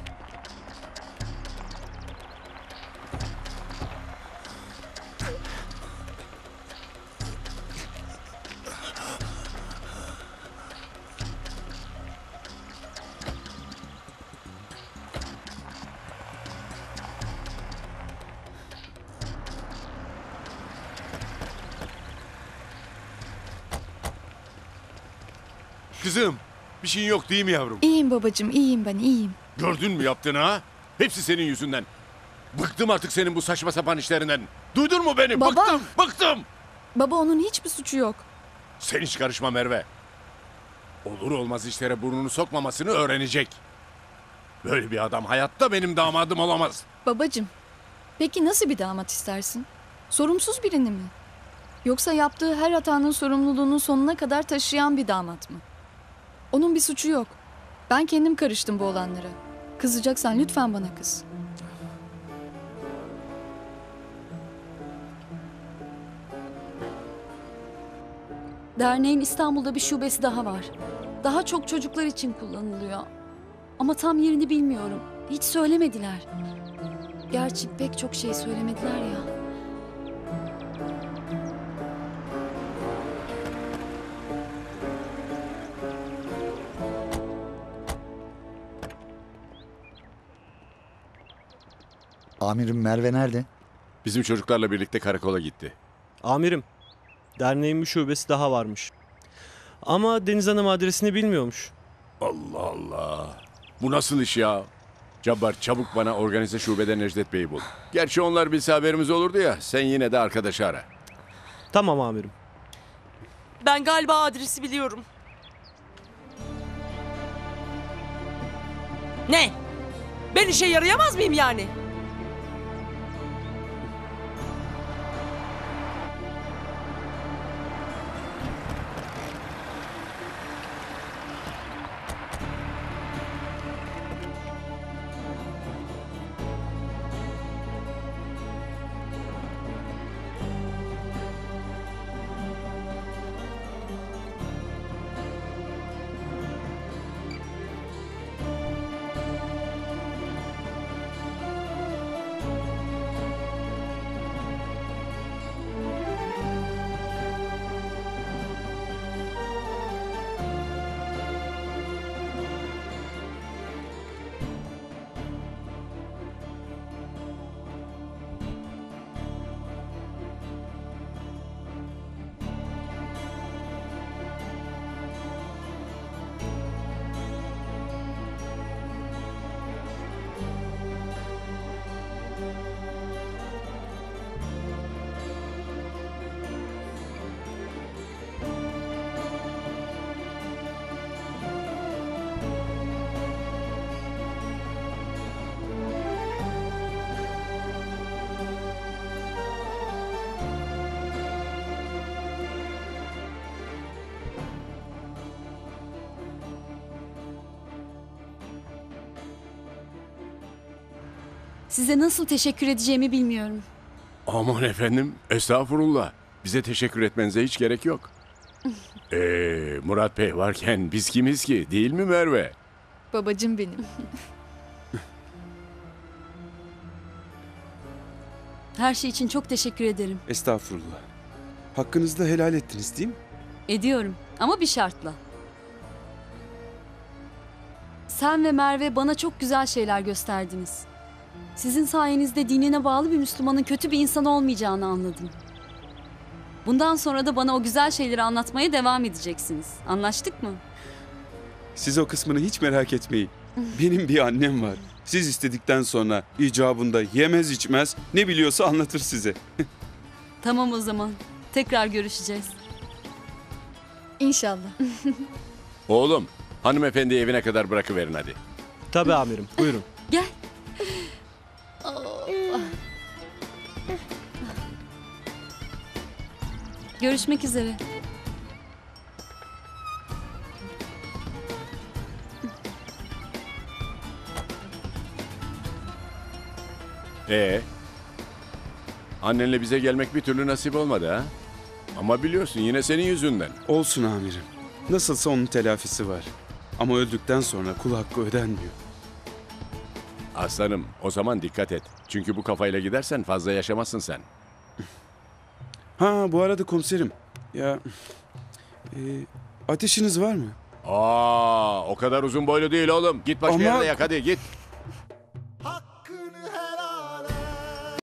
Kızım, bir şeyin yok değil mi yavrum? İyiyim babacığım, iyiyim ben, iyiyim. Gördün mü yaptığını ha? Hepsi senin yüzünden. Bıktım artık senin bu saçma sapan işlerinden. Duydun mu beni? Baba! Bıktım, bıktım! Baba onun hiçbir suçu yok. Sen hiç karışma Merve. Olur olmaz işlere burnunu sokmamasını öğrenecek. Böyle bir adam hayatta benim damadım olamaz. Babacığım, peki nasıl bir damat istersin? Sorumsuz birini mi? Yoksa yaptığı her hatanın sorumluluğunu sonuna kadar taşıyan bir damat mı? Onun bir suçu yok. Ben kendim karıştım bu olanlara. Kızacaksan lütfen bana kız. Derneğin İstanbul'da bir şubesi daha var. Daha çok çocuklar için kullanılıyor. Ama tam yerini bilmiyorum. Hiç söylemediler. Gerçi pek çok şey söylemediler ya. Amirim Merve nerede? Bizim çocuklarla birlikte karakola gitti. Amirim, derneğin bir şubesi daha varmış. Ama Deniz Hanım adresini bilmiyormuş. Allah Allah. Bu nasıl iş ya? Cabbar çabuk bana organize şubeden Necdet Bey'i bul. Gerçi onlar bilse haberimiz olurdu ya. Sen yine de arkadaşı ara. Tamam amirim. Ben galiba adresi biliyorum. Ne? Ben işe yarayamaz mıyım yani? Size nasıl teşekkür edeceğimi bilmiyorum. Aman efendim, estağfurullah. Bize teşekkür etmenize hiç gerek yok. Murat Bey varken biz kimiz ki, değil mi Merve? Babacığım benim. Her şey için çok teşekkür ederim. Estağfurullah. Hakkınızı da helal ettiniz değil mi? Ediyorum ama bir şartla. Sen ve Merve bana çok güzel şeyler gösterdiniz. Sizin sayenizde dinine bağlı bir Müslümanın kötü bir insan olmayacağını anladım. Bundan sonra da bana o güzel şeyleri anlatmaya devam edeceksiniz. Anlaştık mı? Siz o kısmını hiç merak etmeyin. Benim bir annem var. Siz istedikten sonra icabında yemez içmez ne biliyorsa anlatır size. Tamam o zaman. Tekrar görüşeceğiz. İnşallah. Oğlum, hanımefendi evine kadar bırakıverin hadi. Tabii amirim, buyurun. Gel. Görüşmek üzere. Annenle bize gelmek bir türlü nasip olmadı ha? Ama biliyorsun yine senin yüzünden. Olsun amirim. Nasılsa onun telafisi var. Ama öldükten sonra kul hakkı ödenmiyor. Aslanım, o zaman dikkat et. Çünkü bu kafayla gidersen fazla yaşamazsın sen. Ha bu arada komiserim. Ya ateşiniz var mı? O kadar uzun boylu değil oğlum. Git başka Ama- yerde yak hadi git.